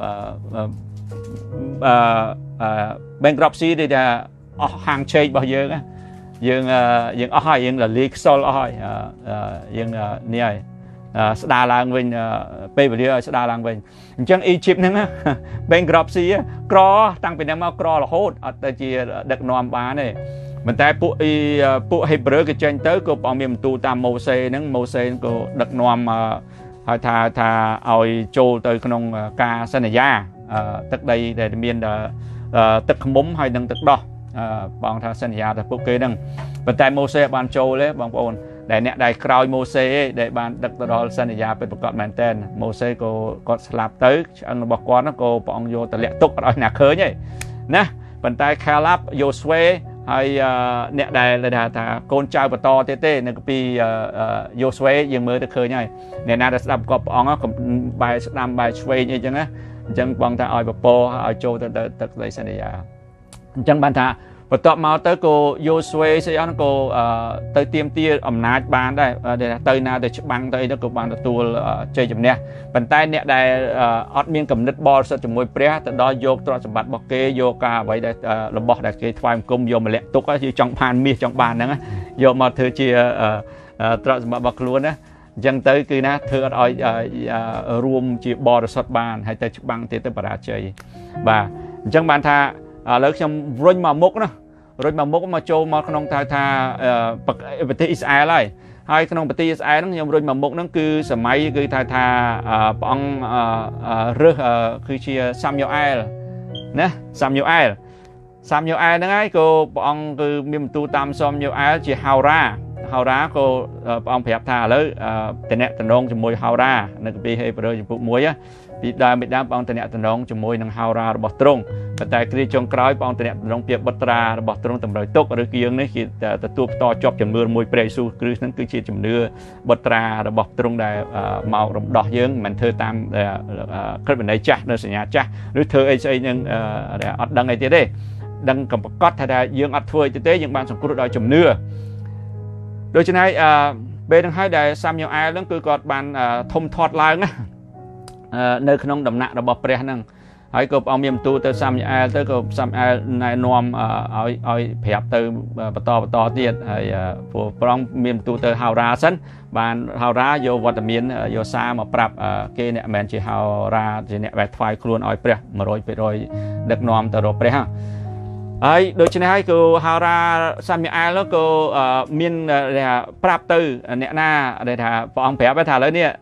អឺ bankruptcy ដែលថាអស់ហាងឆេករបស់យើងយើងយើងអស់ហើយយើងរលាយខ្សលអស់ហើយយើងនេះហើយស្ដារឡើងវិញពេលវេលាឲ្យស្ដារឡើងវិញអញ្ចឹងអ៊ីជីបហ្នឹង bankruptcy ក្រតាំងពីហ្នឹងមកក្ររហូតអត់ទៅជាដឹកនាំបានទេប៉ុន្តែពួកអ៊ីពួកហេប្រឺគេចេញទៅក៏ព្រះអង្គមានបន្ទូលតាមម៉ូសេហ្នឹងម៉ូសេក៏ដឹកនាំហើយថាថាឲ្យចូលទៅក្នុងការសន្យាទឹកដីដែលមានទឹកខ្មុំហើយនឹងទឹកដោះបងថាសន្យាទៅពួកគេហ្នឹងប៉ុន្តែម៉ូសេបានចូលទេបងប្អូនដែលអ្នកដែលក្រោយម៉ូសេដែលបានដឹកទៅដល់សន្យាពិតប្រាកដមែនតើម៉ូសេក៏គាត់ស្លាប់ទៅឆ្អឹងរបស់គាត់ក៏ព្រះអង្គយកទៅលាក់ទុកអត់ឲ្យអ្នកឃើញទេណាប៉ុន្តែខាឡាប់យូស្វេហើយអ្នកដែលថាកូនចៅបន្តទៀតទេនៅពីយូស្វេយើងមើលទៅឃើញហើយអ្នកណាដែលស្ដាប់គាត់ព្រះអង្គក៏បែរស្ដាំបែរឆ្វេងអីចឹងណាអញ្ចឹងបងថាឲ្យពពកឲ្យចូលទៅទឹកដីសន្យាអញ្ចឹងបានថាបន្ទាប់មកទៅក៏យូស្វេស្អីអស់ក៏ទៅទៀមទាអំណាចបានដែរទៅណាទៅច្បាំងទៅអីទៅក៏បានទទួលជ័យជំនះប៉ុន្តែអ្នកដែលអត់មានគំនិតបរិសុទ្ធជាមួយព្រះទៅដល់យកទ្រព្យសម្បត្តិរបស់គេយកការអ្វីដែលរបស់ដែលគេថ្វាយបង្គំយកមកលាក់ទុកគឺចង់បានមាសចង់បានហ្នឹងយកមកធ្វើជាទ្រព្យសម្បត្តិរបស់ខ្លួនណាអញ្ចឹងទៅគឺណាធ្វើអត់ឲ្យរួមជាបរិសុទ្ធបានហើយទៅច្បាំងទៀតទៅបរាជ័យបាទអញ្ចឹងបានថាឥឡូវខ្ញុំរុញមកមុខណារុញមកមុខមកចូលមកក្នុងថាថាប្រទេសអ៊ីស្រាអែលហើយហើយក្នុងប្រទេសអ៊ីស្រាអែលហ្នឹងខ្ញុំរុញមកមុខហ្នឹងគឺសម័យគឺថាថាព្រះអង្គរើសគឺជាសាមយ៉ូអែលណាសាមយ៉ូអែលសាមយ៉ូអែលហ្នឹងហើយក៏ព្រះអង្គគឺមានបន្ទូលតាមសាមយ៉ូអែលជាហោរាហោរាក៏ព្រះអង្គប្រាប់ថាឥឡូវតំណែងតំណងជាមួយហោរានៅគម្ពីរហេព្រើរចំពោះមួយពីដើមពីដើមព្រះអង្គតំណែងតំណងជាមួយនឹងហោរារបស់ទ្រង់ប៉ុន្តែគ្រាចុងក្រោយព្រះអង្គតំណែងតំណងជាបុត្រារបស់ទ្រង់តម្រូវទុកឬគៀងនេះគេទទួលបន្តជាប់ជំនឿមួយព្រះយេស៊ូវគ្រីស្ទហ្នឹងគឺជាជំនឿបុត្រារបស់ទ្រង់ដែលមករំដោះយើងមិនធ្វើតាមក្រឹតវិន័យចាស់នៅសញ្ញាចាស់ឬធ្វើអីស្អីនឹងអត់ដឹងអីទៀតទេដឹងកំប្រកាសថាយើងអត់ធ្វើអីទេយើងបានសង្គ្រោះដោយជំនឿដូច្នេះពេលហ្នឹងហើយដែលសាមយ៉ូអែលហ្នឹងគឺគាត់បានធំធាត់ឡើងណា nơi khung đầm nặng đầm bọc pre năng hãy có ông miền tu từ sam ai tới có sam ai này nom ở ở phèp từ to to tiền hãy phụ phong miền tu từ hào ra sân bàn hào ra vô vật miền vô xa mà prap kia nè mình chỉ hào ra chỉ nè vẹt phai luôn ở pre mà rồi rồi được nom từ rồi pre ha ấy đôi chân hai cô hào ra sam ai đó cô miền prap từ nè na để thà phong phèp với thà lấy nè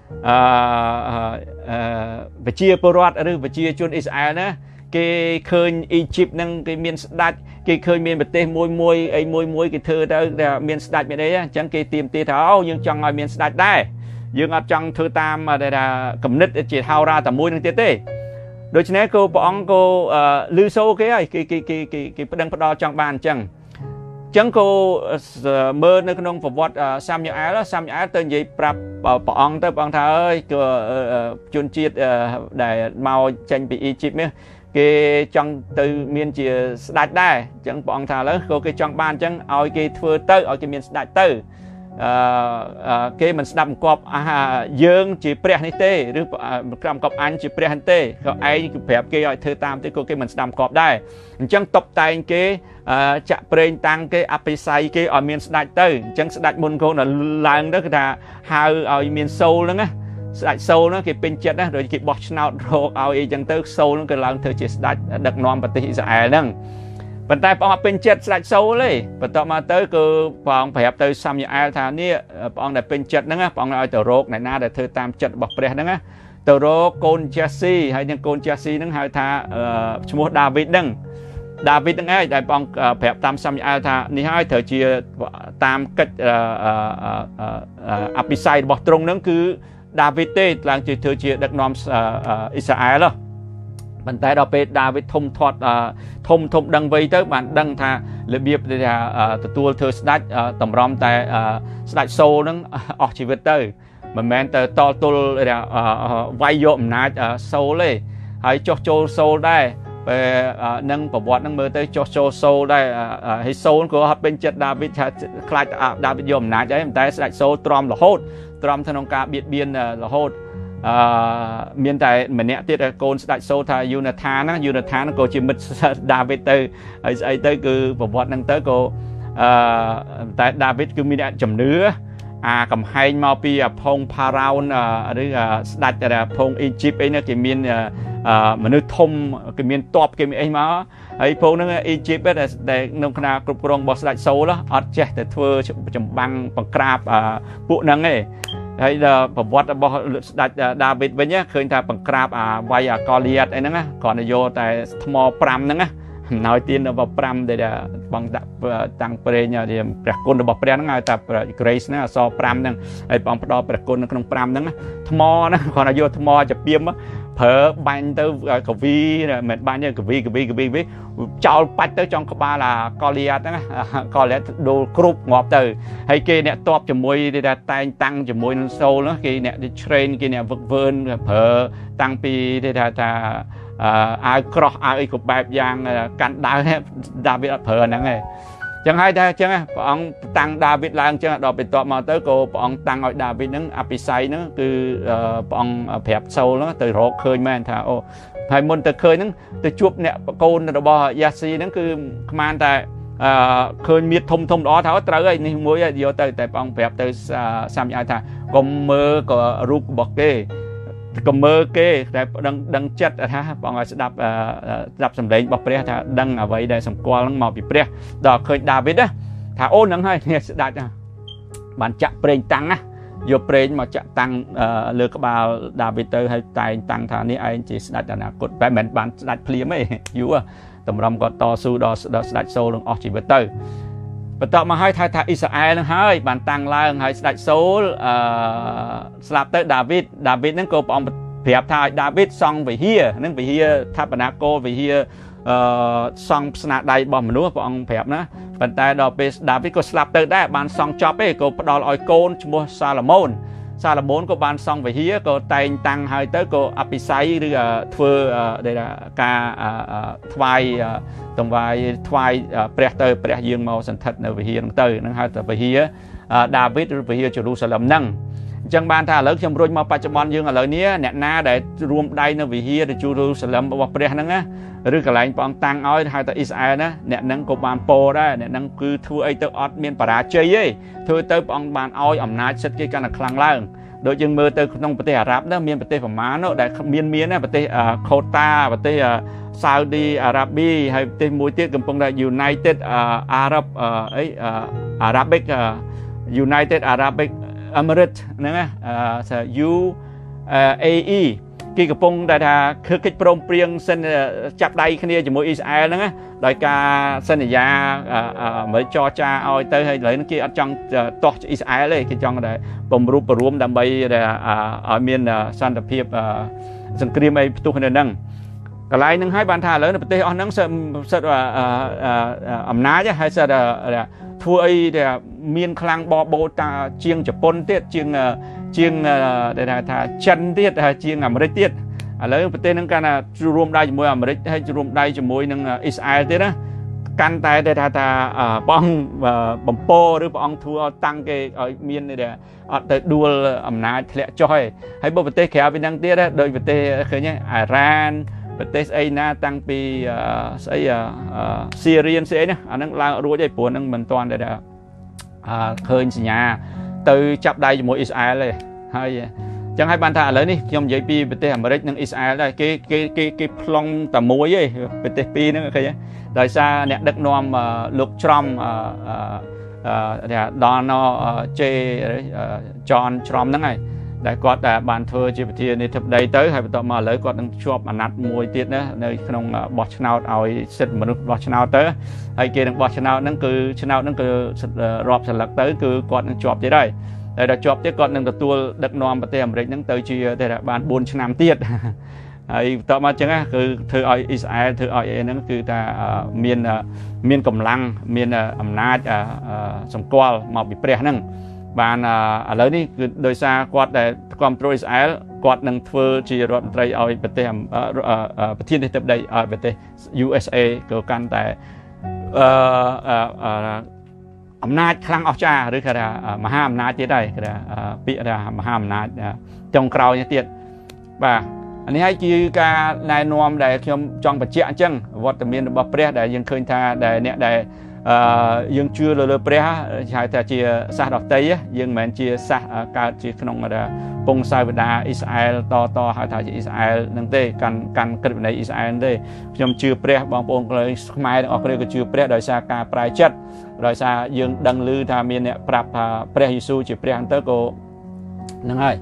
về chia Poratหรือvề chia chôn Israelนะcái khơi Egypt năng cái miền Đạch cái khơi miền Bắc Tây môi môi ấy môi môi cái thơ đó là miền Đạch bên đấy chẳng cái tìm tì tháo nhưng chẳng ngoài miền Đạch đây nhưng ở trong thơ tam mà đây là cầm nứt chỉ thao ra tầm môi năng tiết tê đôi chân cô bọn cô lưu sâu cái ấy cái cái cái cái cái đăng đo trong bàn chẳng chẳng cô mơ nơi nông phục vật sam nhã ái đó sam nhã ái tên gì prap bọn tới bọn thà ơi của chôn chiết để mau tranh bị Egypt nhé cái trong từ miền chia đại đây chẳng bọn thà lớn cô cái trong ban chẳng ao cái thưa tới ở cái miền đại tư cái mình đâm cọp dương chỉ pre này tê rồi cầm cọp anh chỉ pre hành tê còn ai phép cái gọi thưa tam tới cô cái mình đâm cọp đây chẳng tập tay cái chạ pre tăng cái apisai cái ở miền đại tư chẳng đại môn cô là làng đó là hai ở miền sâu đó á đại sâu nó cái bên chết đó rồi cái bọt nào rồi ở chẳng tới sâu nó cái làng thưa chỉ đại đặc non và tây Israel đóบรรดาปองเป็นเจ็ดสายโซ่เลยบรรดามาเตอร์คือปองแผลเตอร์ซัมยาทานี่ปองได้เป็นเจ็ดนั่งอ่ะปองเอาตัวโรคในหน้าได้เธอตามเจ็ดบอกเปรี้ยนั่งอ่ะตัวโรคโกนเจสซี่ให้ยังโกนเจสซี่นั่งหาทาชั่วโมงดาวิดนั่งดาวิดนั่งไอ้ได้ปองแผลตามซัมยาทานี่ให้เธอเชียตามกัดอภิชัยบอกตรงนั่งคือดาวิดเต้หลังจากเธอเชียดักนอมอิสราเอลแล้วบรรดาเราไปดาวิดทมทอดทมทมดังไว้เตอร์บันดังท่าระเบียบแต่ตัวเธอสตัดต่ำรอมแต่สตัดโซ่นั้นออกชีวิตเตอร์มันแม้แต่ต่อตัวไวโยมนาโซ่เลยให้โจโจโซ่ได้ไปนั่งประวัตินั่งมือเตอร์โจโจโซ่ได้ให้โซ่ก็เป็นจัดดาวิดคลายดาวิดโยมนาจะให้มันแต่สตัดโซ่ตรอมหล่อโหดตรอมธนงกาเบียดเบียนหล่อโหดเมียนแต่เหมือนเนี้ยที่โกนสไตโซทายูนาธานะยูนาธานะโกจิมิดดาวิดเตอร์ไอ้ไอ้เตอร์คือประวัตินั่งเตอร์โกแต่ดาวิดคือมีแต่จำเนื้ออ่ากำไฮมาปีพงพาราวน์หรือสไตแต่พงอียิปต์ไอ้เนี่ยคือมีมนุษย์ทมคือมีตอบคือมีไอ้มาไอ้พงนั่นอียิปต์แต่แต่นงคณะกรุบกรองบอสไตโซแล้วอัดเจแต่เธอจำบังปังกราบปุ๊นั่งไงให้ประวัติบอกดาวิดไว้เนี่ยเคยทำปังกราบไว้กอลียดไอ้นั่นนะก่อนโยแต่ทมอปรำนั่นนะน้อยตีนเราปรำเดี๋ยวบางตังเปรย์เนี่ยเดี๋ยวประกุลเราบอกเปรย์นั่งไงแต่เกรซนะซอปรำนั่งไอ้บางปอประกุลขนมปรำนั่นนะทมอนะก่อนโยทมอจะเปี่ยมเผลอบันเตอร์กวีเหมือนบันเนี่ยกวีกวีกวีกวีเจ้าปัดเตอร์จองขบาลากอลียดนะกอลียดดูกรุ๊ปงอบเตอร์ให้เกเนี่ยตอบจมวยเดี๋ยวแต่งตั้งจมวยนั่นโซ่แล้วเกเนี่ยดิเทรนเกเนี่ยฝึกเวิร์นเผลอตั้งปีเดี๋ยวแต่อาครออาอีกแบบอย่างการดาวเนี่ยดาวิดเผลอนั่นไงจังให้ได้จังไงพระองค์ตั้งดาวิดล่างจังเราไปตอบมาเตอร์โกพระองค์ตั้งเอาดาวิดนั้นอภิชัยนั้นคือพระองค์แผลโซ่แล้วแต่โรคเคยแม่นท่าโอ้ไฮมอนแต่เคยนั้นแต่จุบเนี่ยโกนระบอยาซีนั้นคือขมานแต่เคยมีทมทมอ๋อเท้าเตอร์นี่มวยเดียวแต่แต่พระองค์แผลเตอร์สามอย่างท่ากลมมือก็รูปบอกเก้ก็มือเก้แต่ดังดังจัดท่าพระองค์ดับดับสำเร็จบอกเปรี้ยท่าดังเอาไว้ได้สมควรต้องมองปีเปรี้ยดอกเคยดาวิดนะท่าโอ้นังให้เนี่ยได้จ้ะบันจะเปล่งตังนะโยเปล่งมาจะตังเลือกบ่าวดาวิดเตอร์ให้ตายตังท่านี้ไอ้จีสดัดนะกดไปเหมือนบันสดัดเพลียไม่อยู่อ่ะตำรำก็ต่อสู้ดอสดัดโซ่ลงออกจีเวเตอร์ประต่อมาให้ทายทายอิสราเอลให้บันตังลายให้สดัดโซ่สลับเตอร์ดาวิดดาวิดนั่นก็ปองเพียบทายดาวิดซองไปเฮียนั่นไปเฮียทัพนาโกไปเฮียซองสนาได้บอมมนุษย์ปองเพียบนะปัจจัยดอกเบสดาวิดก็สลับเตอร์ได้บานซองจ็อบเอ้ก็ดอลอยโกนชัวซาลามอนซาลามอนก็บานซองไปเฮียก็แต่งตังให้เตอร์ก็อภิชัยหรือเฟือเดี๋ยวกาทวายตรงวายทวายเปรียเตอร์เปรียยืนมาสันทัดในไปเฮียเตอร์นั่งให้แต่ไปเฮียดาวิดหรือไปเฮียเจรูซาเล็มนั่งจังบานท่าเลิกชมรมมาปัจจุบันยังอะไรเนี้ยเนี่ยนาได้รวมได้นะวิเฮียได้จูรูสลัมบอกเปรี้ยนั่งนะหรือกระไรปองตังอ้อยไทยแต่อิสราเอลนะเนี่ยนั่งกบานโปได้เนี่ยนั่งคือทัวไอเตอร์ออดเมียนปราเจย์ทัวเตอร์ปองบานอ้อยอำนาจเซตกิกันคลังล่างโดยจึงเมื่อเตอร์น้องประเทศอาหรับนะเมียนประเทศพม่าเนาะได้เมียนเมียนนะประเทศโคตาประเทศซาอุดีอาหรับบีให้ประเทศมวยเตี้ยกำปงได้ยูไนเต็ดอาหรับไออาหรับเบกยูไนเต็ดอาหรับเบกอเมริกนะนะยูเออีกีกระปงได้ท่าคือกิจโปร่งเปลี่ยนเส้นจับได้ขณีจมูกอิสราเอลนะโดยการสัญญาเหมือนจอจ้าเอาเตยให้เลยนั่นคือจังต่ออิสราเอลเลยคือจังได้ปมรูปรวมดำใบได้เอาเมียนสันติภาพสังเกตไอ้ตัวคนนั้นกลายนึงให้บรรทาเลยประเทศอันนั้นเสร็จเสร็จว่าอำนาจให้เสร็จทัวไอ้เดียเมียนคลังบอโบตาเชียงจะปนเตี้ยเชียงเชียงเดียท่าชันเตี้ยเชียงอเมริกเตี้ยแล้วประเทศนั้นการรวมได้จมูกอเมริกให้รวมได้จมูกนึงอิสราเอลเตี้ยนะกันแต่เดียท่าท่าป้องบอมโปหรือป้องทัวตั้งเกอเมียนเดียแต่ดูอำนาจเละจ่อยให้บอกประเทศแขวเป็นดังเตี้ยนะโดยประเทศเคยเนี่ยอิหร่านประเทศไอ้นาตั้งปีไอ้ซีเรียนเสียเนี่ยอันนั้นเรารู้ใจปวดนั่งมันตอนเดียเคยสัญญาtừจับได้จมูกอิสราเอลเลยให้จังให้บรรทาเลยนี่ยมใหญ่ปีประเทศอเมริกนั่งอิสราเอลได้เกเกเกเกพลองแต่มวยยี่ประเทศปีนั่นก็คือโดยซาเนี่ยดักนอมลุกทรัมป์เนี่ยดอนนอเจจอห์นทรัมป์นั่งไงได้กอดแต่บานเธอจีบทีในทับใดเตยให้ต่อมาเลยกอดนั่งชอบอนัดมวยติดนะในขนมบอชนาเอาเสร็จมนุษย์บอชนาเตยให้เกณฑ์บอชนานั่นคือชนานั่นคือรอบสลักเตยคือกอดนั่งชอบจะได้แต่เราชอบจะกอดนั่งตัวดักนอมประเทศอเมริกนั่งเตยจีแต่บานบุญชนามติดไอ้ต่อมาจังนะคือเธอเอาอิสราเอลเธอเอาเองนั่นคือแต่เมียนเมียนกำลังเมียนอำนาจสมกอลมาบิเปรียนั่งบานอะไรนี่คือโดยซากอดแต่ความโปรอิสราเอลกอดนั่งเฟอร์จีรอดไตรเอาประเทศประเทศที่เติบใดเอาประเทศ ยู เอส เอ เกี่ยวกันแต่อำนาจคลังออกจ้าหรือคือมหาอำนาจที่ได้คือปีอะไรมหาอำนาจจงกราวเนี่ยเตียดบ่าอันนี้ให้คือการนายนวมได้ชมจองปัจเจกจังวัดเมียนบัพเปรียได้ยังเคยท่าได้เนี่ยได้ยังเชื่อเลยเปรียชายแต่เชียซาดอกเตยยังเหมือนเชียซาการเชียขนมอะไรปงไซบดาอิสราเอลต่อต่อหาทายอิสราเอลนั่งเต้กันกันกระดิ่งในอิสราเอลเต้ชมเชื่อเปรียบางปงเลยสมัยออกเรียกเชื่อเปรียโดยซาการปลายจัดโดยซายังดังลือทามีเนี่ยปรับเปรียยิสูเชื่อเปรียอันเตอร์โกนั่งไง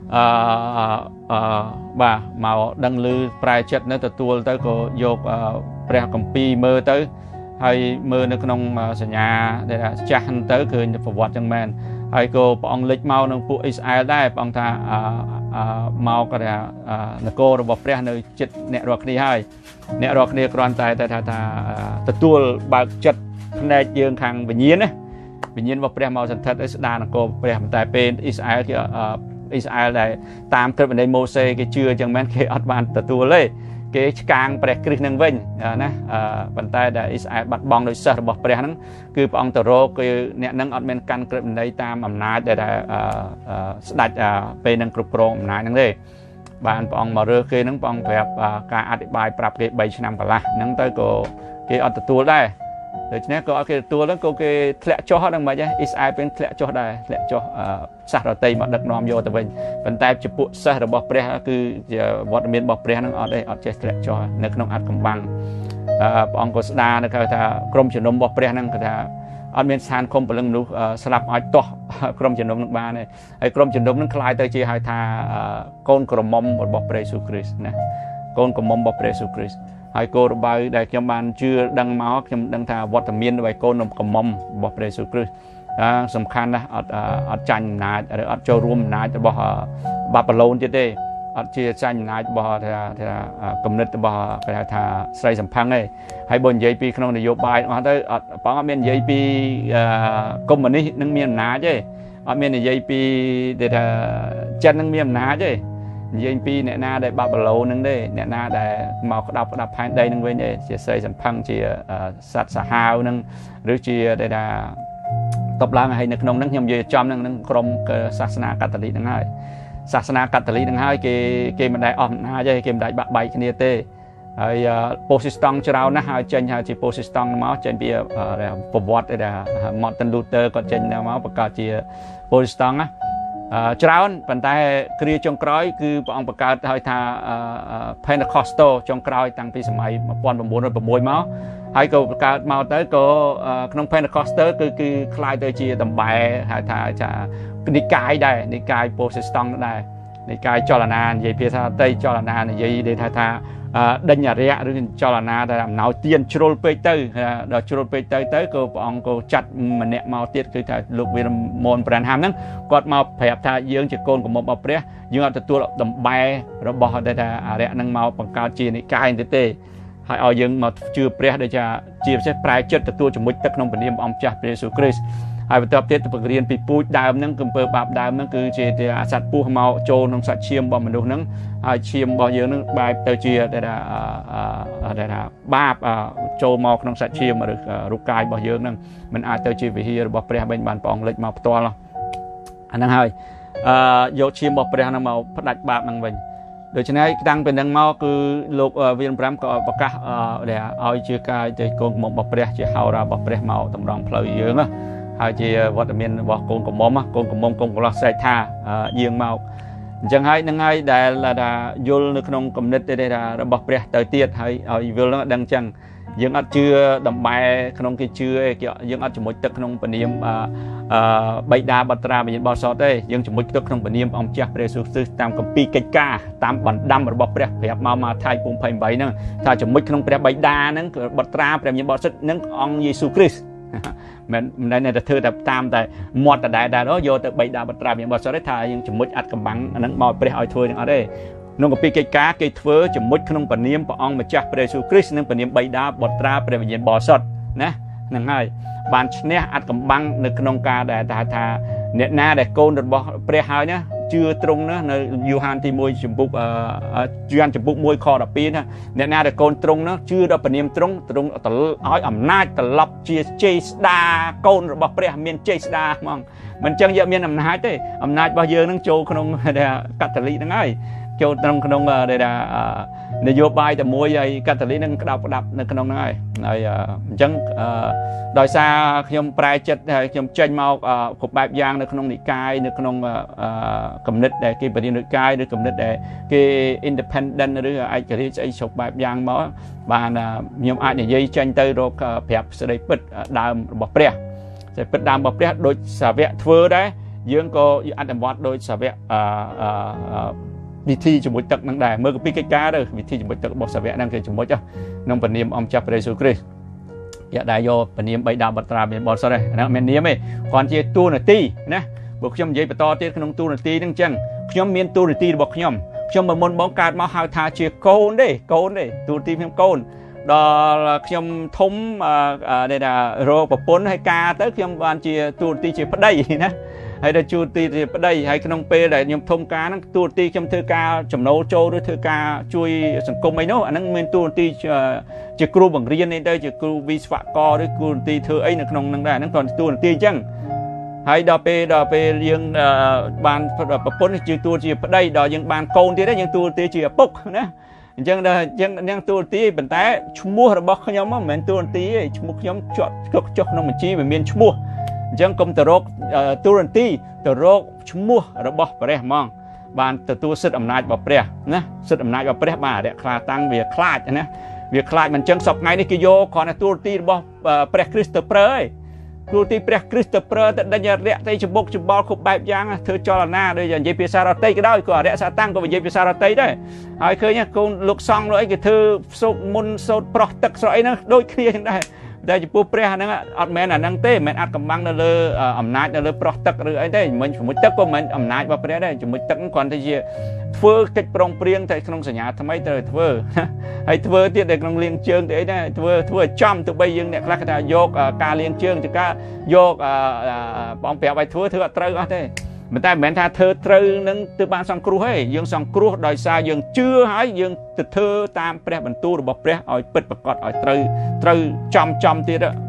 บ่าเมาดังลือปลายจัดนั่นแต่ตัวเตอร์โกโยกเปรียกัมปีเมื่อเตอร์ให้เมื่อในขนมสัญญาได้จักเตอร์คือประวัติจังแมนให้โกปองเล็กเมาในปุอิสราเอลได้ปองท่าเมาก็ได้นโกระบบเปรียในจิตเนรอกนี้ให้เนรอกนี้กรอนใจแต่ท่าท่าตัวบางจัดในเยืองขังวิญญาณนะวิญญาณว่าเปรียเมาสันทัดอิสดานโกเปรียแต่เป็นอิสราเอลที่อิสราเอลได้ตามคลิปในโมเสสก็เชื่อจังแมนคืออัดบานตัวเลยเกี่ยกลางเปรียกริหนึ่งวิ่งนะบรรดาได้อิสราเอลบัดบองโดยเสระบบเปรียนั้นคือปองตโรคือเนี่ยนั่งอัดเป็นการกริในตามอำนาจได้สดัดเป็นนั่งกรุบกรองอำนาจนั่งเลยบานปองมาเรือคือนั่งปองแบบการอธิบายปรับเกี่ยใบชนำกันละนั่งเตยก็เกี่ยอัดตัวได้โดยเฉพาะก็เอาเกี่ยตัวแล้วก็เกี่ยเทะจ่อดังมาจ้ะอิสราเอลเป็นเทะจ่อได้เทะจ่อซาเราเตยมาดักนอมโยตะวันบรรดาจะปุซาระบบเปรียคือจะวัดเมียนบอกเปรียนั่งอัดได้อัดเจสเทะจ่อในขนมอัดกำบังปองกษดาเนี่ยคือถ้ากรมชนมบอกเปรียนั่งคือถ้าอันเมียนสานคมเปลืองนู้สลับอัดต่อกรมชนมนักบ้านเนี่ยไอ้กรมชนมนั้นคลายเตยจีให้ท่าโกนกรมมบอกเปรียสุคริสนะโกนกรมมบอกเปรียสุคริสให้โกรบายได้จำบานเชื่อดังมาฮอกจำดังท่าวัดเมียนไว้โกนกรมมบอกเปรียสุคริสสำคัญนะอัดอัดจันนาหรืออัดโจรวมนาจะบอกบาปโลนจะได้อัดเชื่อจันนาจะบอกท่าท่ากำเนิดจะบอกท่าใส่สัมพันธ์เลยให้บนยัยปีขนมนโยบายอัดอัดปังอัดเมียนยัยปีกรมนี้นั่งเมียนนาใช่อัดเมียนยัยปีเดี๋ยวจันนั่งเมียนนาใช่ยัยปีเนี่ยนาได้บาปโลนั่งได้เนี่ยนาได้หมอกดับดับภายในนั่งเว้นเนี่ยเชื่อใส่สัมพันธ์เชื่อสัตว์สหาวนั่งหรือเชื่อได้ตบล้างให้ในขนมนั่งยำเยจอมนั่งนั่งกรมศาสนาคาทอลิกนั่งให้ศาสนาคาทอลิกนั่งให้เกเกมันได้ออมนะใช่เกมันได้ใบคเนเต้ไอ้โปรซิสตองเจ้านะฮะเจนฮะจีโปรซิสตองมาเจนเบียอะไรประวัติอะไรมอร์ตินลูเตอร์ก็เจนนะมาประกาศจีโปรซิสตองนะเจ้าปัญหาคดีจงกรอยคือพระองค์ประกาศให้ทางเพนคอสโตจงกรอยตั้งปีสมัยมาปอนประมวลโดยประมวลมาให้ก็ประกาศมาtớiก็ขนมเพนคอสเตอร์คือคือคลายตัวจีดำใบให้ทางจะนิกายได้นิกายโปรซิสตองได้นิกายจอร์นานยัยเพียร์ไตจอร์นานยัยเดทาทาดัญญาเรียหรือจอร์นาได้หนาวเตียนชโรลเปเตอร์ดอกชโรลเปเตอร์เตอร์ก็องก็จัดมันเนี่ยมาเตียคือถ้าลูกวิลมอนแบรนด์ฮามนั้นก็มาแผลถ้าเยื้องจะโกนกับมอบเอาเปรี้ยยื้องเอาตัวดำใบเราบอกได้แต่อะไรนั่งมาปังกาจีในกายเตเต้ให้เอายื้องมาชื่อเปรี้ยโดยจะจีบใช้ปลายจุดตัวจมูกตะขนมปนิมอมจ่าเปรี้ยสุคริสให้ไปตัวเตี้ยตัวเรียนปีปูดาวนั่งกุมเปิดบาบดาวนั่งคือเจตสัตว์ปูเมาโจนสัตว์เชียมบอมนุษย์นั่งเชียมบอเยอะนั่งใบเตอเจียได้ละได้ละบาบโจมอกนั่งสัตว์เชียมหรือรูปกายบอเยอะนั่งมันอาจเตอเจียวิธีบอเปรี้ยเป็นบานปองเล็กมาตัวเราอันนั้นให้โยเชียมบอเปรี้ยนั่งมาพัดบาบนั่งเป็นโดยเฉพาะดังเป็นดังมาคือลูกเวียนพรำก็ประกาศเดี๋ยวเอาเชื่อกายจะโกงมบอเปรี้ยจะเฮาราบอเปรี้ยเมาตำรองเพลย์เยอะนะให้จีวัดเมียนบอกโกงกับมอมโกงกับมอมโกงกับเราใส่ท่าเยี่ยงเมาจังให้นั่งให้ได้ละดาโยลในขนมกำเนิดได้ดาระบบเปรี้ยเตยเตียดให้เอาโยลดังจังยังอัดเชื่อดำใบขนมกี่เชื่อเกี่ยยังอัดจมูกตึกขนมปนิยมใบดาบัตราเป็นบอสอดได้ยังจมูกตึกขนมปนิยมอมเจ้าเปรี้ยสุดตามกับปีกกาตามบันดำระบบเปรี้ยเพียบมามาไทยปุ่มไผ่ใบนั่งถ้าจมูกขนมเปรี้ยใบดานั่งบัตราเปรี้ยยังบอสนั่งองเยซูคริสต์มันในในเธอแต่ตามแต่หมดแต่ได้ได้แล้วโยแต่ใบดาบัตราอย่างบอสได้ทายยังจมุดอัดกำบังอันนั้นมอเปรี้ยเอาถ้วยอย่างอะไรนุ่งกับปีกกาเกยเฟือจมุดขนมปนิยมปองมาจากเปรี้ยสุคริสนั่งปนิยมใบดาบัตราเปรี้ยอย่างบอสดนะนั่งไงบานเนี่ยอัดกำบังในขนมกาแต่ทาทาเนี่ยหน้าแต่โกนแต่บอเปรี้ยหายเนี่ยchưa trung nữaในยูฮันที่มวยจมูกยูฮันจมูกมวยคอดับปีนะเนี่ยน่าจะโกนตรงนะชื่อเราเป็นเนียมตรงตรงตลอดอ้อยอำนาจตลอดเจเจสดาโกนระบบเปรี้ยเมียนเจสดามองมันจังเยอะเมียนอำนาจได้อำนาจบางเยอะนั่งโจขนมเดียกัตตลีนั่งไงโจตรงขนมเดียนโยบายแต่มวยไอ้กัตตลีนั่งกระดับกระดับนั่งขนมนั่งไงไอ้จังโดยซาขยมปลายจัดขยมเจนมาขบแบบยางในขนมนิกายในขนมกำเนิดแต่กี่ประเด็นนิกายหรือกำเนิดแต่กี่อินดิเพนเดนต์หรือไอ้จะเรียกไอ้ฉกแบบยางมาบานยมอาจจะยัยเจนเตอร์โรคแผลสลายปิดดามบเปรี้ยจะปิดดามบเปรี้ยโดยสาเวะเฟอร์ได้ยื่นก็อันดับวัดโดยสาเวะวิธีจมูกตักนั่งได้เมื่อปีกกาเลยวิธีจมูกตักบอกสาเวะนั่งคือจมูกจ้ะน้องปนิยมอมจับเปรสุคริสอย่าได้โยปนิยมใบดาบัตราเป็นบอสเลยนะเมนนี้ไม่ก่อนที่ตู้นตีนะบอกขยมยัยไปต่อเตี้ยขนมตู้นตีนั่งจังขยมเมียนตู้นตีบอกขยมขยมบมนบ้องการมาหาทาเชียโกนได้โกนได้ตู้ตีเพียงโกนดอขยมทมเดี๋ยวโรปปนให้กาเต้ขยมวันเชียตู้ตีเชียพได้นะให้ได้จูตีไปได้ให้ขนมเปย์ได้ยมทมกานั่งตัวตีจำเธอกาจำโนโจด้วยเธอกาช่วยสังคมไม่โน่อันนั้นเป็นตัวตีจะครูบังเรียนในได้จะครูวิศวกรด้วยครูตีเธอไอ้ในขนมนั่งได้นั่งก่อนตัวตีจังให้ดอเปย์ดอเปย์ยังบานปะปนจือตัวจีไปได้ดอยังบานโกนตีได้ยังตัวตีจีปุ๊กนะยังได้ยังยังตัวตีเป็นแต่ชั่วโมงเราบอกขยมว่าเหมือนตัวตีชั่วโมงขยมจอดก็จอดน้องมันจีเป็นเมียนชั่วโมงยังกรมตรกตุรันตีตรกชั่วโมงเราบอกเปรี้ยมองบานตัวสุดอำนาจบอกเปรี้ยนะสุดอำนาจบอกเปรี้ยมาเด็กคลาตั้งเวียคลาดนะเวียคลาดมันจังสอบไงนี่กิโยขอในตุรันตีบอกเปรี้ยคริสต์เปรย์ตุรันตีเปรี้ยคริสต์เปรย์แต่ดันยาเรียไตจบกจบอลขบแบบยางเธอจอร์นาโดยอย่างเยพิซาราเต้ก็ได้ก็เรียซาตั้งก็เป็นเยพิซาราเต้ได้ไอ้เคยเนี่ยคนลุกซองเลยก็เธอสุกมุนสุดปลอกตักสอยนะโดยเคลียร์ได้ได้จะปูเปรี้ยนั่งอัดแมนอ่ะนั่งเต้แมนอัดกำบังนั่นเลยอำนาจนั่นเลยปลอกตักหรือไอ้ได้เหมือนสมมติตักก็เหมือนอำนาจว่าเปรี้ยได้สมมติตักก่อนที่จะเฟื่อกิจปรองเปรี้ยงแต่ขนมสัญญาทำไมเธอเฟื่อไอ้เฟื่อที่เด็กกำลังเลี้ยงเชิงแต่ไอ้ได้เฟื่อเฟื่อจ้ำตัวใบยังเนี่ยคลาสจะโยกการเลี้ยงเชิงจะก็โยกปองเปียไปเฟื่อเธอเตยอะไรมันแต่เหมือนถ้าเธอเตยนั่งตัวบ้านสังครูให้ยังสังครูโดยสายยังเชื่อให้ยังติดเธอตามเปรี้ยบรรทุกระบบเปรี้ยเอาปิดประกอบเอาเตยเตยจำจำที่ละ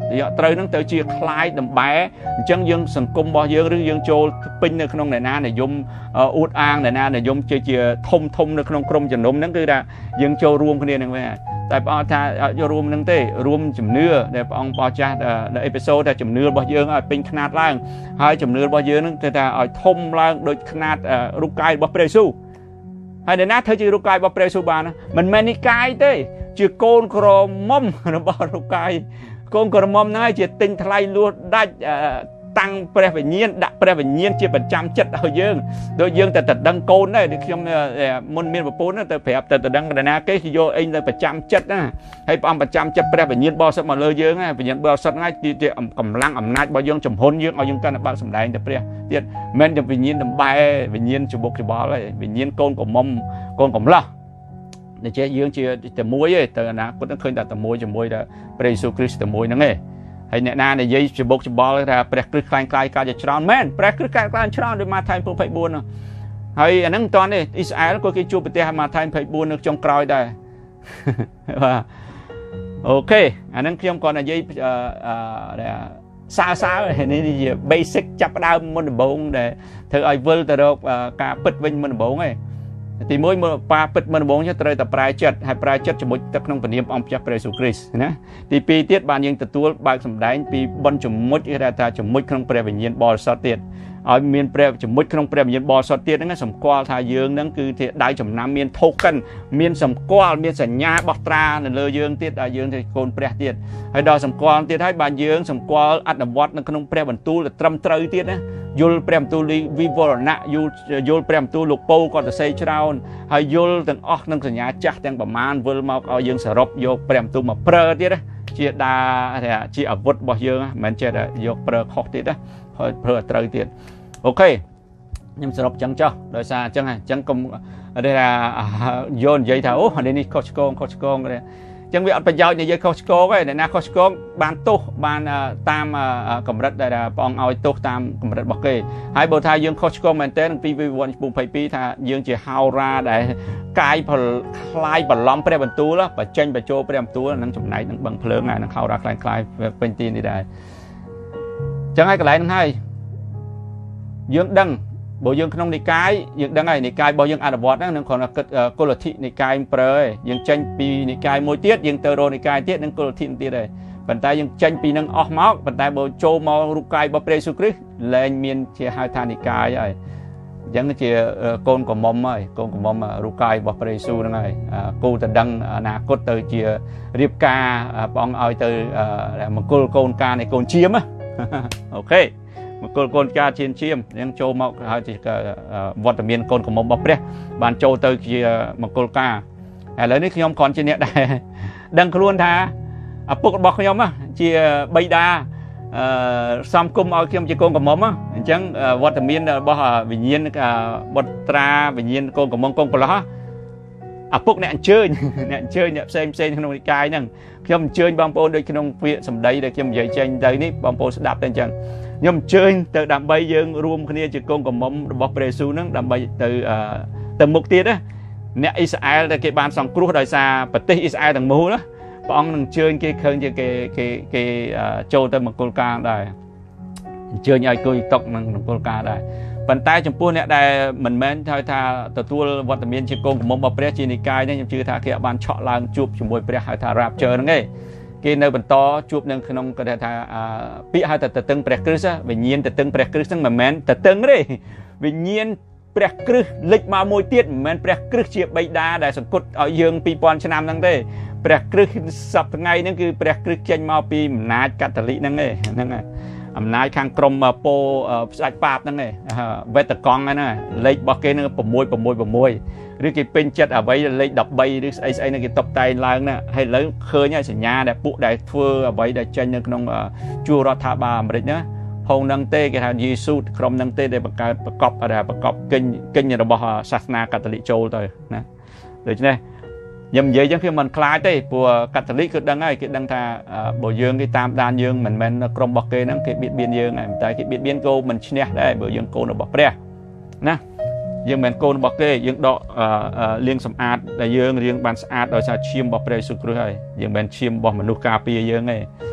យកត្រូវនឹងទៅជាខ្លាយដំបែអញ្ចឹងយើងសង្គមរបស់យើងឬយើងចូលពេញនៅក្នុងអ្នកណានិយមអួតអាងអ្នកណានិយមជាជាធំធំនៅក្នុងក្រុមជំនុំហ្នឹងគឺថាយើងចូលរួមគ្នានឹងវិញតែព្រះអង្គថាយករួមនឹងទេរួមជំនឿដែលព្រះអង្គបោះចាស់នៅអេពីសូតថាជំនឿរបស់យើងឲ្យពេញខ្នាតឡើងហើយជំនឿរបស់យើងនឹងគឺថាឲ្យធំឡើងដូចខ្នាតរូបកាយរបស់ព្រះយេស៊ូវហើយអ្នកណាធ្វើជារូបកាយរបស់ព្រះយេស៊ូវបានមិនមែននិកាយទេជាកូនក្រមុំរបស់រូបកាយកូនក្រមុំហ្នឹងហើយជាទិញថ្លៃលួចដាច់តាំងព្រះវិញ្ញាណដាក់ព្រះវិញ្ញាណជាប្រចាំចិត្តឲ្យយើងដូចយើងតែតែដឹងកូនដែរដូចខ្ញុំមុនមានប្រពន្ធទៅប្រាប់ទៅតែដឹងណាគេគេយកអីទៅប្រចាំចិត្តណាហើយព្រះអង្គប្រចាំចិត្តព្រះវិញ្ញាណបរិសុទ្ធមកលើយើងណាវិញ្ញាណបរិសុទ្ធហ្នឹងជាកម្លាំងអំណាចរបស់យើងជំហុនយើងឲ្យយើងកាន់តែបើកសម្ដែងទៅព្រះទៀតមិនតែវិញ្ញាណដំបែវិញ្ញាណច្បុកច្បល់ហើយវិញ្ញាណកូនក្រមុំកូនកំឡោះតែជាយើងជាតែមួយទេទៅអនាគតនឹងឃើញតែតែមួយជាមួយតែព្រះយេស៊ូវគ្រីស្ទតែមួយហ្នឹងឯងហើយអ្នកណានិយាយច្បុកច្បល់ថាព្រះគ្រីស្ទខ្លាំងខ្លាយកាយជាច្រើនមែនព្រះគ្រីស្ទខ្លាំងខ្លាយច្រើនដូចម៉ាថាយยี่สิบสี่នោះហើយអាហ្នឹងមិនតាន់ទេអ៊ីស្រាអែលក៏គេជួបប្រទេសម៉ាថាយยี่สิบสี่នៅចុងក្រោយដែរបាទអូខេអាហ្នឹងខ្ញុំគាត់និយាយអឺសើសើនេះជា basic ចាប់ដើមមុនដំបូងដែលធ្វើឲ្យវិលទៅរកការពិតវិញមុនដំបូងឯងទីមួយមកប៉ាពិតមុនដំបូងត្រូវតែប្រែចិត្តហើយប្រែចិត្តជាមួយទៅក្នុងព្រះនាមអង្គម្ចាស់ព្រះយេស៊ូវគ្រីស្ទណាទីពីរទៀតបានយើងទទួលបើកសម្ដែងពីបុណ្យជំនុចគេថាជំនុចក្នុងព្រះវិញ្ញាណបរិសុទ្ធទៀតឲ្យមានព្រះជំនុចក្នុងព្រះវិញ្ញាណបរិសុទ្ធទៀតហ្នឹងសម្គាល់ថាយើងហ្នឹងគឺជាដៃចំណាំមានថូកិនមានសម្គាល់មានសញ្ញាបោះត្រានៅលើយើងទៀតដែលយើងជាកូនព្រះទៀតហើយដល់សម្គាល់ទៀតហើយបានយើងសម្គាល់អនុវត្តនៅក្នុងព្រះបន្ទូលត្រឹមត្រូវទៀតណាយល់ព្រះបន្ទូលវិវរណៈយល់យល់ព្រះបន្ទូលលោកពៅក៏សរសេរច្រើនហើយយល់ទាំងអស់នឹងសញ្ញាចាស់ទាំងប្រមាណវិលមកឲ្យយើងសរុបយកព្រះបន្ទូលមកប្រើទៀតណាជាដាជាអាវុធរបស់យើងមិនមែនចេះតែយកប្រើខុសទៀតណាហើយប្រើត្រូវទៀតអូខេខ្ញុំសរុបចឹងចុះដោយសារអញ្ចឹងអញ្ចឹងកុំថាយកនិយាយថាអូនេះខុសឆ្គងខុសឆ្គងទេចឹងវាអត់ប្រយោជន៍និយាយខុសឆ្គងទេអ្នកណាខុសឆ្គងបានទោសបានតាមកម្រិតដែលព្រះអង្គឲ្យទោសតាមកម្រិតរបស់គេហើយបើថាយើងខុសឆ្គងមែនទែនពីវិវត្តยี่สิบสี่ថាយើងជាហោរាដែលកាយខ្លាយបន្លំព្រះបន្ទូលបញ្ចេញបញ្ចូលព្រះបន្ទូលនឹងចំណែកនឹងបឹងភ្លើងហើយនឹងហោរាខ្លាំងខ្លាយពេញទីនេះដែរចឹងហើយកន្លែងហ្នឹងហើយយើងដឹងបើយើងក្នុងនិកាយយើងដឹងហើយនិកាយរបស់យើងអនុវត្តហ្នឹងនឹងគ្រាន់តែគិតគោលលទ្ធិនិកាយប្រើឯងយើងចេញពីនិកាយមួយទៀតយើងទៅរកនិកាយទៀតនឹងគោលលទ្ធិទៀតឯងប៉ុន្តែយើងចេញពីនឹងអស់មកប៉ុន្តែបើចូលមករូបកាយរបស់ព្រះយេស៊ូវគ្រីស្ទលែងមានជាហៅថានិកាយហើយអញ្ចឹងជាកូនកំមុំហើយកូនកំមុំរូបកាយរបស់ព្រះយេស៊ូវហ្នឹងហើយគូទៅដឹងអនាគតទៅជារៀបការព្រះអង្គឲ្យទៅមង្គលកូនការនៃកូនជៀមអូខេមង្គលកូនការជៀនជៀមយើងចូលមកហើយជាវត្តមានកូនកំមុំរបស់ព្រះបានចូលទៅជាមង្គលការឥឡូវនេះខ្ញុំគ្រាន់ជាអ្នកដែរដឹងខ្លួនថាឪពុករបស់ខ្ញុំជាបិតាអឺសំគុំឲ្យខ្ញុំជាកូនកំមុំអញ្ចឹងវត្តមានរបស់វិញ្ញាណបុត្រាវិញ្ញាណកូនកំមុំកូនកន្លោះឪពុកអ្នកអញ្ជើញអ្នកអញ្ជើញអ្នកផ្សេងផ្សេងក្នុងនិកាយហ្នឹងខ្ញុំអញ្ជើញបងប្អូនដូចក្នុងពាក្យសម្ដីដែលខ្ញុំនិយាយចេញទៅនេះបងប្អូនស្ដាប់ទៅអញ្ចឹងខ្ញុំអញ្ជើញទៅដើម្បីយើងរួមគ្នាជាកូនកំមុំរបស់ព្រះយេស៊ូវហ្នឹងដើម្បីទៅទៅមុខទៀតណាអ្នកអ៊ីស្រាអែលដែលគេបានសង្គ្រោះដោយសារប្រទេសអ៊ីស្រាអែលទាំងមូលណាព្រះអង្គនឹងអញ្ជើញគេឃើញជាគេគេគេចូលទៅមង្គលការដែរអញ្ជើញឲ្យគួយតុកនឹងមង្គលការដែរប៉ុន្តែចំពោះអ្នកដែលមិនមែនថាថាទទួលវត្តមានជាកូនកំមុំរបស់ព្រះជានិកាយនេះខ្ញុំជឿថាគេអាចបានឆក់ឡើងជួបជាមួយព្រះហៅថា rapture ហ្នឹងឯងគេនៅបន្តជួបនៅក្នុងគេថាពាក្យហៅថាទទឹងព្រះគ្រីស្ទវិញ្ញាណទទឹងព្រះគ្រីស្ទហ្នឹងមិនមែនទទឹងទេវិញ្ញាណព្រះគ្រីស្ទលេចមកមួយទៀតមិនមែនព្រះគ្រីស្ទជាបិតាដែលសង្កត់ឲ្យយើងពីរពាន់ឆ្នាំហ្នឹងទេព្រះគ្រីស្ទសប្តាហ៍ថ្ងៃហ្នឹងគឺព្រះគ្រីស្ទចេញមកពីអំណាចកាតូលិកហ្នឹងឯងហ្នឹងហើយអំណាចខាងក្រមពោផ្សាច់ប៉ាបហ្នឹងឯងវេតកង់ហ្នឹងលេខរបស់គេហ្នឹង6 6 6ឬគេពេញចិត្តអ្វីលេខ13ឬស្អីស្អីហ្នឹងគេតុបតែងឡើងណាហើយឥឡូវឃើញហើយសញ្ញាដែលពួកដែលធ្វើអ្វីដែលចេញនៅក្នុងជួររដ្ឋាភិបាលអាមេរិកណាផងនឹងទេគេថាយេស៊ូក្រុមនឹងទេដែលបង្កើតប្រកបប្រកបកិញ្ញកិញ្ញរបស់សាសនាកាតូលិកចូលទៅណាដូច្នេះខ្ញុំនិយាយចឹងខ្ញុំមិនខ្លាចទេព្រោះកាតូលិកគឺដឹងហើយគេដឹងថាបើយើងគេតាមដានយើងមិនមែនក្រុមរបស់គេហ្នឹងគេបៀតបៀនយើងហើយតែគេបៀតបៀនក៏មិនឈ្នះដែរបើយើងកូនរបស់ព្រះណាយើងមិនមែនកូនរបស់គេយើងដកលាងសម្អាតដែលយើងរៀងបានស្អាតដោយសារឈាមរបស់ព្រះយេស៊ូវគ្រីស្ទហើយយើងមិនមែនឈាមរបស់មនុស្សការពារយើងទេ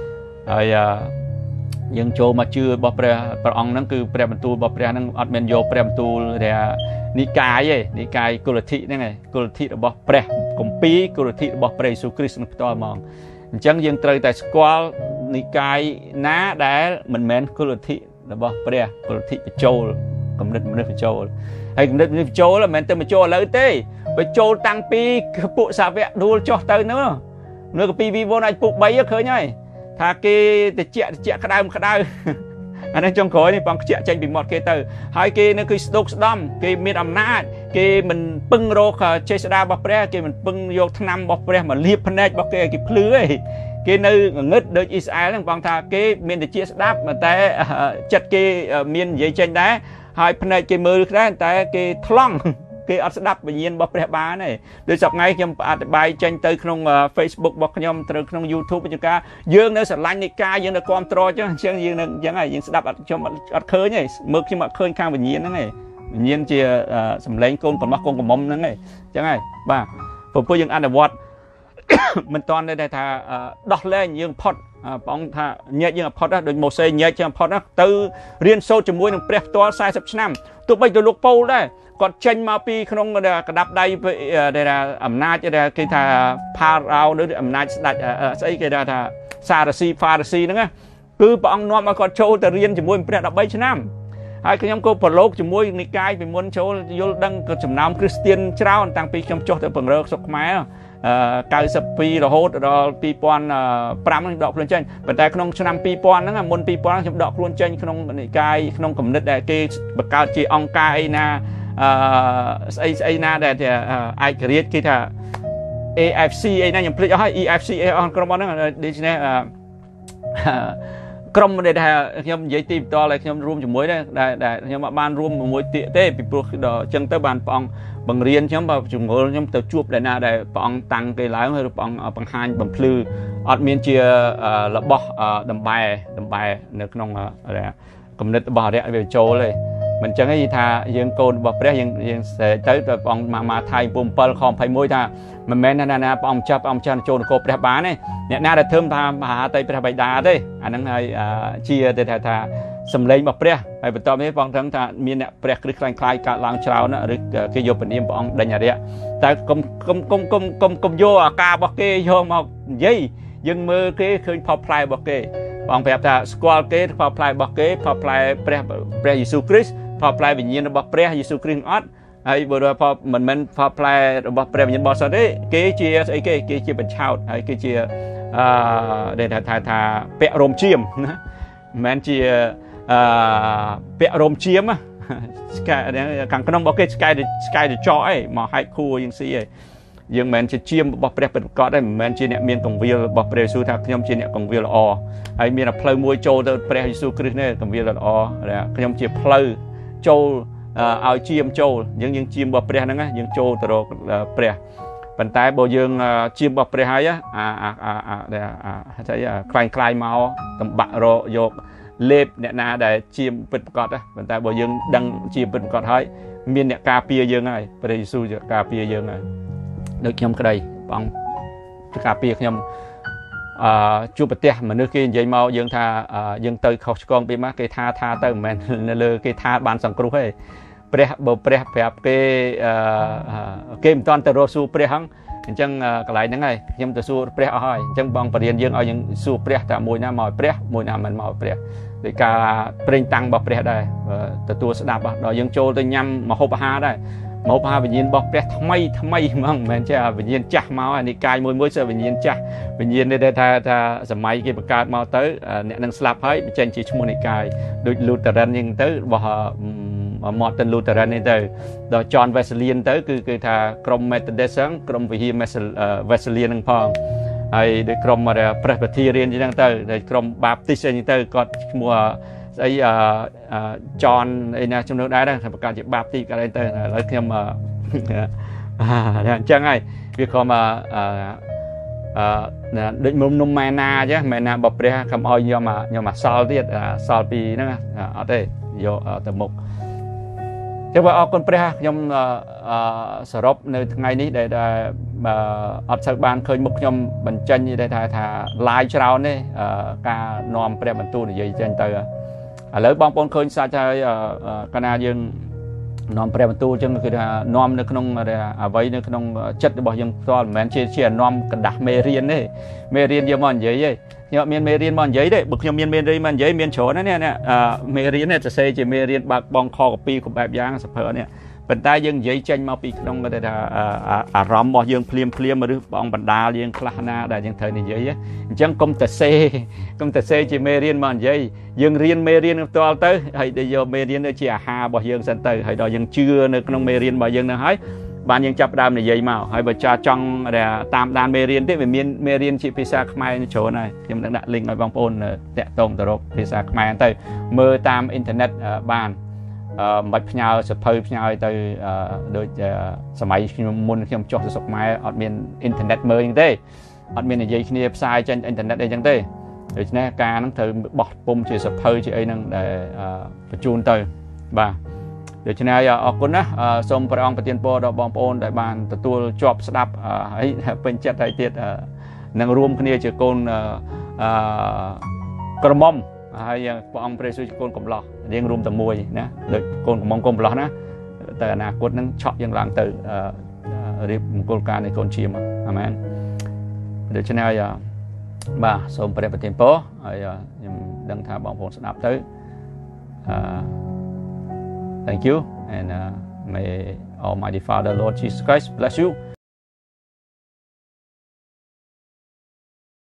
ហើយយើងចូលមកជឿរបស់ព្រះព្រះអង្គហ្នឹងគឺព្រះបន្ទូលរបស់ព្រះហ្នឹងអត់មានយកព្រះបន្ទូលនិកាយទេនិកាយគុលធិហ្នឹងឯងគុលធិរបស់ព្រះគម្ពីរគុលធិរបស់ព្រះយេស៊ូវគ្រីស្ទនឹងផ្ទាល់ហ្មងអញ្ចឹងយើងត្រូវតែស្គាល់និកាយណាដែលមិនមែនគុលធិរបស់ព្រះគុលធិបញ្ចូលគំនិតមនុស្សបញ្ចូលហើយគំនិតមនុស្សបញ្ចូលមិនមែនទៅបញ្ចូលឥឡូវទេបញ្ចូលតាំងពីពួកសាវកដួលចុះទៅនោះនៅកពីវីវ៉ុនអាចពួកបីឃើញហើយថាគេតិចតិចក្តៅក្តៅអានេះចុងក្រោយនេះបងខ្ជាក់ចេញពីមាត់គេទៅហើយគេនៅគឺស្ដុកស្ដំគេមានអំណាចគេមិនពឹងរកចេស្តារបស់ព្រះគេមិនពឹងយកថ្នាំរបស់ព្រះមកលាបភ្នែករបស់គេគេភ្លឺឯងគេនៅងឹតដូចអ៊ីស្រាអែលហ្នឹងបងថាគេមានតិចស្ដាប់តែចិត្តគេមាននិយាយចេញដែរហើយភ្នែកគេមើលដែរតែគេថ្លង់គេអត់ស្ដាប់វិញ្ញាណរបស់ព្រះបានទេដោយសប្ងៃខ្ញុំអធិប្បាយចេញទៅក្នុង Facebook របស់ខ្ញុំទៅក្នុង YouTube ជាការយើងនៅស្រឡាញ់នៃការយើងនៅគ្រប់ត្រចឹងអញ្ចឹងយើងនឹងអញ្ចឹងហើយយើងស្ដាប់អត់ខ្ញុំអត់ឃើញទេមើលខ្ញុំអត់ឃើញខាងវិញ្ញាណហ្នឹងទេវិញ្ញាណជាសម្លេងកូនកំណោះកូនកំមុំហ្នឹងទេអញ្ចឹងហើយបាទព្រោះពួកយើងអនុវត្តមិនតាន់ទេថាដោះលែងយើងផុតព្រះអង្គថាញែកយើងផុតដូចម៉ូសេញែកយើងផុតទៅរៀនសូត្រជាមួយនឹងព្រះផ្ទាល់สี่สิบឆ្នាំទោះបីទៅលោកប៉ូលដែរគាត់ចេញមកពីក្នុងកដាប់ដៃដែលអំណាចដែលគេថាផារ៉ោឬអំណាចស្ដេចស្អីគេថាសារ៉ាស៊ីហ្វារ៉ាស៊ីហ្នឹងគឺព្រះអង្គនាំឲ្យគាត់ចូលទៅរៀនជាមួយព្រះสิบสามឆ្នាំហើយខ្ញុំក៏ប្រឡូកជាមួយនិកាយពីមុនចូលយល់ដឹងក៏ចំណោមគ្រីស្ទៀនច្រើនតាំងពីខ្ញុំចុះទៅបង្រើសុខខ្មែរ92រហូតដល់ពីរពាន់ប្រាំខ្ញុំដកខ្លួនចេញប៉ុន្តែក្នុងឆ្នាំពីរពាន់ហ្នឹងមុនពីរពាន់ខ្ញុំដកខ្លួនចេញក្នុងនិកាយក្នុងគំនិតដែលគេបង្កើតជាអង្គការអីណាអឺស្អីស្អីណាដែលឯករាជ្យគេថា เอ เอฟ ซี អីណាខ្ញុំភ្លេចអស់ហើយ อี เอฟ ซี អីអស់ក្រុមហ្នឹងដូច្នេះក្រុមដែលខ្ញុំនិយាយទីបន្តឲ្យខ្ញុំរួមជាមួយដែរដែលខ្ញុំបានរួមជាមួយទៀតទេពីព្រោះដល់អញ្ចឹងទៅបានព្រះអង្គបង្រៀនខ្ញុំបើជំងល់ខ្ញុំទៅជួបដែលណាដែលព្រះអង្គតាំងគេឡើងហើយព្រះអង្គបង្ហាញបំភ្លឺអត់មានជារបស់ដំបែដំបែនៅក្នុងគំនិតរបស់អរិយវាចូលទេមិនចឹងទេថាយើងកូនរបស់ព្រះយើងយើងទៅទៅព្រះអង្គមកមកថៃ7ខยี่สิบเอ็ดថាមិនមែនណាណាព្រះអង្គចាប់ព្រះអង្គចានចូលនគរព្រះបានទេអ្នកណាដែលធ្វើថាមហាតីព្រះបិតាទេអាហ្នឹងហើយជាទៅថាថាសម្លេងរបស់ព្រះហើយបន្ទាប់នេះព្រះអង្គដឹងថាមានអ្នកព្រះគ្រឹះខ្លាំងខ្លាយកើតឡើងច្រើនឬគេយកពនាមព្រះអង្គដេញអរិយតែកុំកុំកុំកុំកុំកុំយកអាការរបស់គេយកមកនិយាយយើងមើលគេឃើញផលផ្លែរបស់គេព្រះអង្គប្រាប់ថាស្គាល់គេផលផ្លែរបស់គេផលផ្លែព្រះព្រះយេស៊ូវគ្រីស្ទផលផ្លែវិញ្ញាណរបស់ព្រះយេស៊ូវគ្រីស្ទអត់ហើយបើផលមិនមែនផលផ្លែរបស់ព្រះវិញ្ញាណបរិសុទ្ធទេគេជាស្អីគេគេជាបញ្ឆោតហើយគេជាអឺដែលថាថាពាក់រោមជាមណាមិនមែនជាអឺពាក់រោមជាមស្កាខាងក្នុងរបស់គេស្កាយស្កាយទៅចោអីមកហែកខួរយើងស៊ីអីយើងមិនមែនជាជាមរបស់ព្រះពិតប្រាកដទេមិនមែនជាអ្នកមានកង្វៀលរបស់ព្រះយេស៊ូវថាខ្ញុំជាអ្នកកង្វៀលល្អហើយមានតែផ្លូវមួយចូលទៅព្រះយេស៊ូវគ្រីស្ទនេះកង្វៀលល្អខ្ញុំជាផ្លូវចូលឲ្យជាមចូលយើងយើងជាមរបស់ព្រះហ្នឹងយើងចូលទៅរកព្រះប៉ុន្តែបើយើងជាមរបស់ព្រះហើយអាអាអាស្អីខ្លាញ់ខ្លាយមកតំបាក់រកយកលេបអ្នកណាដែលជាមពិតប្រាកដប៉ុន្តែបើយើងដឹងជាពិតប្រាកដហើយមានអ្នកការពារយើងហើយព្រះយេស៊ូវការពារយើងហើយដូចខ្ញុំក្តីព្រះអង្គការពារខ្ញុំអឺជួបប្រទេសមនុស្សគេនិយាយមកយើងថាយើងទៅខុសឆ្គងពីមកគេថាថាទៅមិនមែននៅលើគេថាបានសង្គ្រោះទេព្រះបើព្រះប្រាប់គេអឺគេមិនតាន់ទៅរកសួរព្រះហ្នឹងអញ្ចឹងកន្លែងហ្នឹងហើយខ្ញុំទៅសួរព្រះអស់ហើយអញ្ចឹងបងបរៀនយើងឲ្យយើងសួរព្រះតែមួយណាមកឲ្យព្រះមួយណាមិនមកឲ្យព្រះដោយការប្រេងតាំងរបស់ព្រះដែរទទួលស្ដាប់ដល់យើងចូលទៅញ៉ាំម្ហូបអាហារដែរមកផាវិញ្ញាណរបស់ព្រះថ្មីថ្មីហ្មងមិនមែនចេះវិញ្ញាណចាស់មកអានិកាយមួយមួយសិវិញ្ញាណចាស់វិញ្ញាណនេះថាថាសម័យគេបង្កើតមកទៅអ្នកនឹងស្លាប់ហើយបញ្ចេញជាឈ្មោះនិកាយដូច Lutheran ហ្នឹងទៅរបស់ Martin Lutheran នេះទៅដល់ John Wesley ទៅគឺគឺថាក្រុម Methodist ហ្នឹងក្រុមវិហារ Wesley ហ្នឹងផងហើយដូចក្រុម Presbyterian អញ្ចឹងទៅដូចក្រុម Baptist អញ្ចឹងទៅគាត់ឈ្មោះស្អីអឺចនអីណាជំនួសដែរថាប្រកាសជាបាបទីកន្លែងទៅឥឡូវខ្ញុំអញ្ចឹងហើយវាក៏មកអឺអឺដូចមុំនំម៉ែណាអញ្ចឹងម៉ែណារបស់ព្រះខំឲ្យខ្ញុំខ្ញុំមកសល់ទៀតសល់ពីហ្នឹងអត់ទេយកទៅមុខចឹងបើអរគុណព្រះខ្ញុំសរុបនៅថ្ងៃនេះដែលអត់សូវបានឃើញមុខខ្ញុំបញ្ចេញទេថាថា live ច្រើនទេការនាំព្រះបន្ទូលនិយាយចេញទៅឥឡូវបងប្អូនឃើញសាច់ហើយកាលណាយើងនាំព្រះបន្ទូលចឹងគឺថានាំនៅក្នុងអ្វីនៅក្នុងចិត្តរបស់យើងផ្ទាល់មិនមែនជាជានាំកណ្ដាស់មេរៀនទេមេរៀនយកមកនិយាយទេខ្ញុំមានមេរៀនមកនិយាយទេបើខ្ញុំមានមេរៀនមកនិយាយមានច្រើនណាស់នេះមេរៀននេះសរសេរជាមេរៀនបើកបងខកពីគ្រប់បែបយ៉ាងសភើនេះប៉ុន្តែយើងនិយាយចេញមកពីក្នុងគេថាអារម្មណ៍របស់យើងភ្លាមភ្លាមឬបងបណ្ដាលយើងខ្លះណាដែលយើងត្រូវនិយាយអញ្ចឹងកុំតែសេកុំតែសេជាមេរៀនមកនិយាយយើងរៀនមេរៀនផ្ទាល់ទៅហើយដែលយកមេរៀនទៅជាអាហាររបស់យើងសិនទៅហើយដល់យើងជឿនៅក្នុងមេរៀនរបស់យើងនឹងហើយបានយើងចាប់ដើមនិយាយមកហើយបើចាចង់តាមដានមេរៀនទេវាមានមេរៀនជាភាសាខ្មែរច្រើនហើយខ្ញុំនឹងដាក់ link ឲ្យបងប្អូនតាក់ទងទៅរកភាសាខ្មែរទៅមើលតាមអ៊ីនធឺណិតបានអឺមិនបាច់ផ្ញើសភៅផ្ញើទៅដូចសម័យខ្ញុំមុនខ្ញុំចុះទៅស្រុកខ្មែរអត់មានអ៊ីនធឺណិតមើលទេអត់មាននិយាយគ្នាផ្សាយចេញអ៊ីនធឺណិតអីចឹងទេដូច្នេះការហ្នឹងត្រូវបោះពុំជាសភៅជាអីហ្នឹងដែលបញ្ជូនទៅបាទដូច្នេះអរគុណណាសូមព្រះអង្គប្រទានពរដល់បងប្អូនដែលបានទទួលជាប់ស្ដាប់ហើយពេញចិត្តហើយទៀតនឹងរួមគ្នាជាកូនអឺក្រមុំហើយព្រះអង្គព្រះយេស៊ូវជាកូនកំឡោះរៀងរួមតែមួយណាដូចកូនកំមុំកូនកំឡោះណាតែអនាគតនឹងឆក់យើងឡើងទៅរៀបមង្គលការនៃកូនឈាមអាមែនដូច្នេះហើយបាទសូមព្រះប្រទានពរហើយខ្ញុំដឹងថាបងប្អូនស្ដាប់ទៅអឺThank you, and uh, may Almighty Father, Lord Jesus Christ, bless you.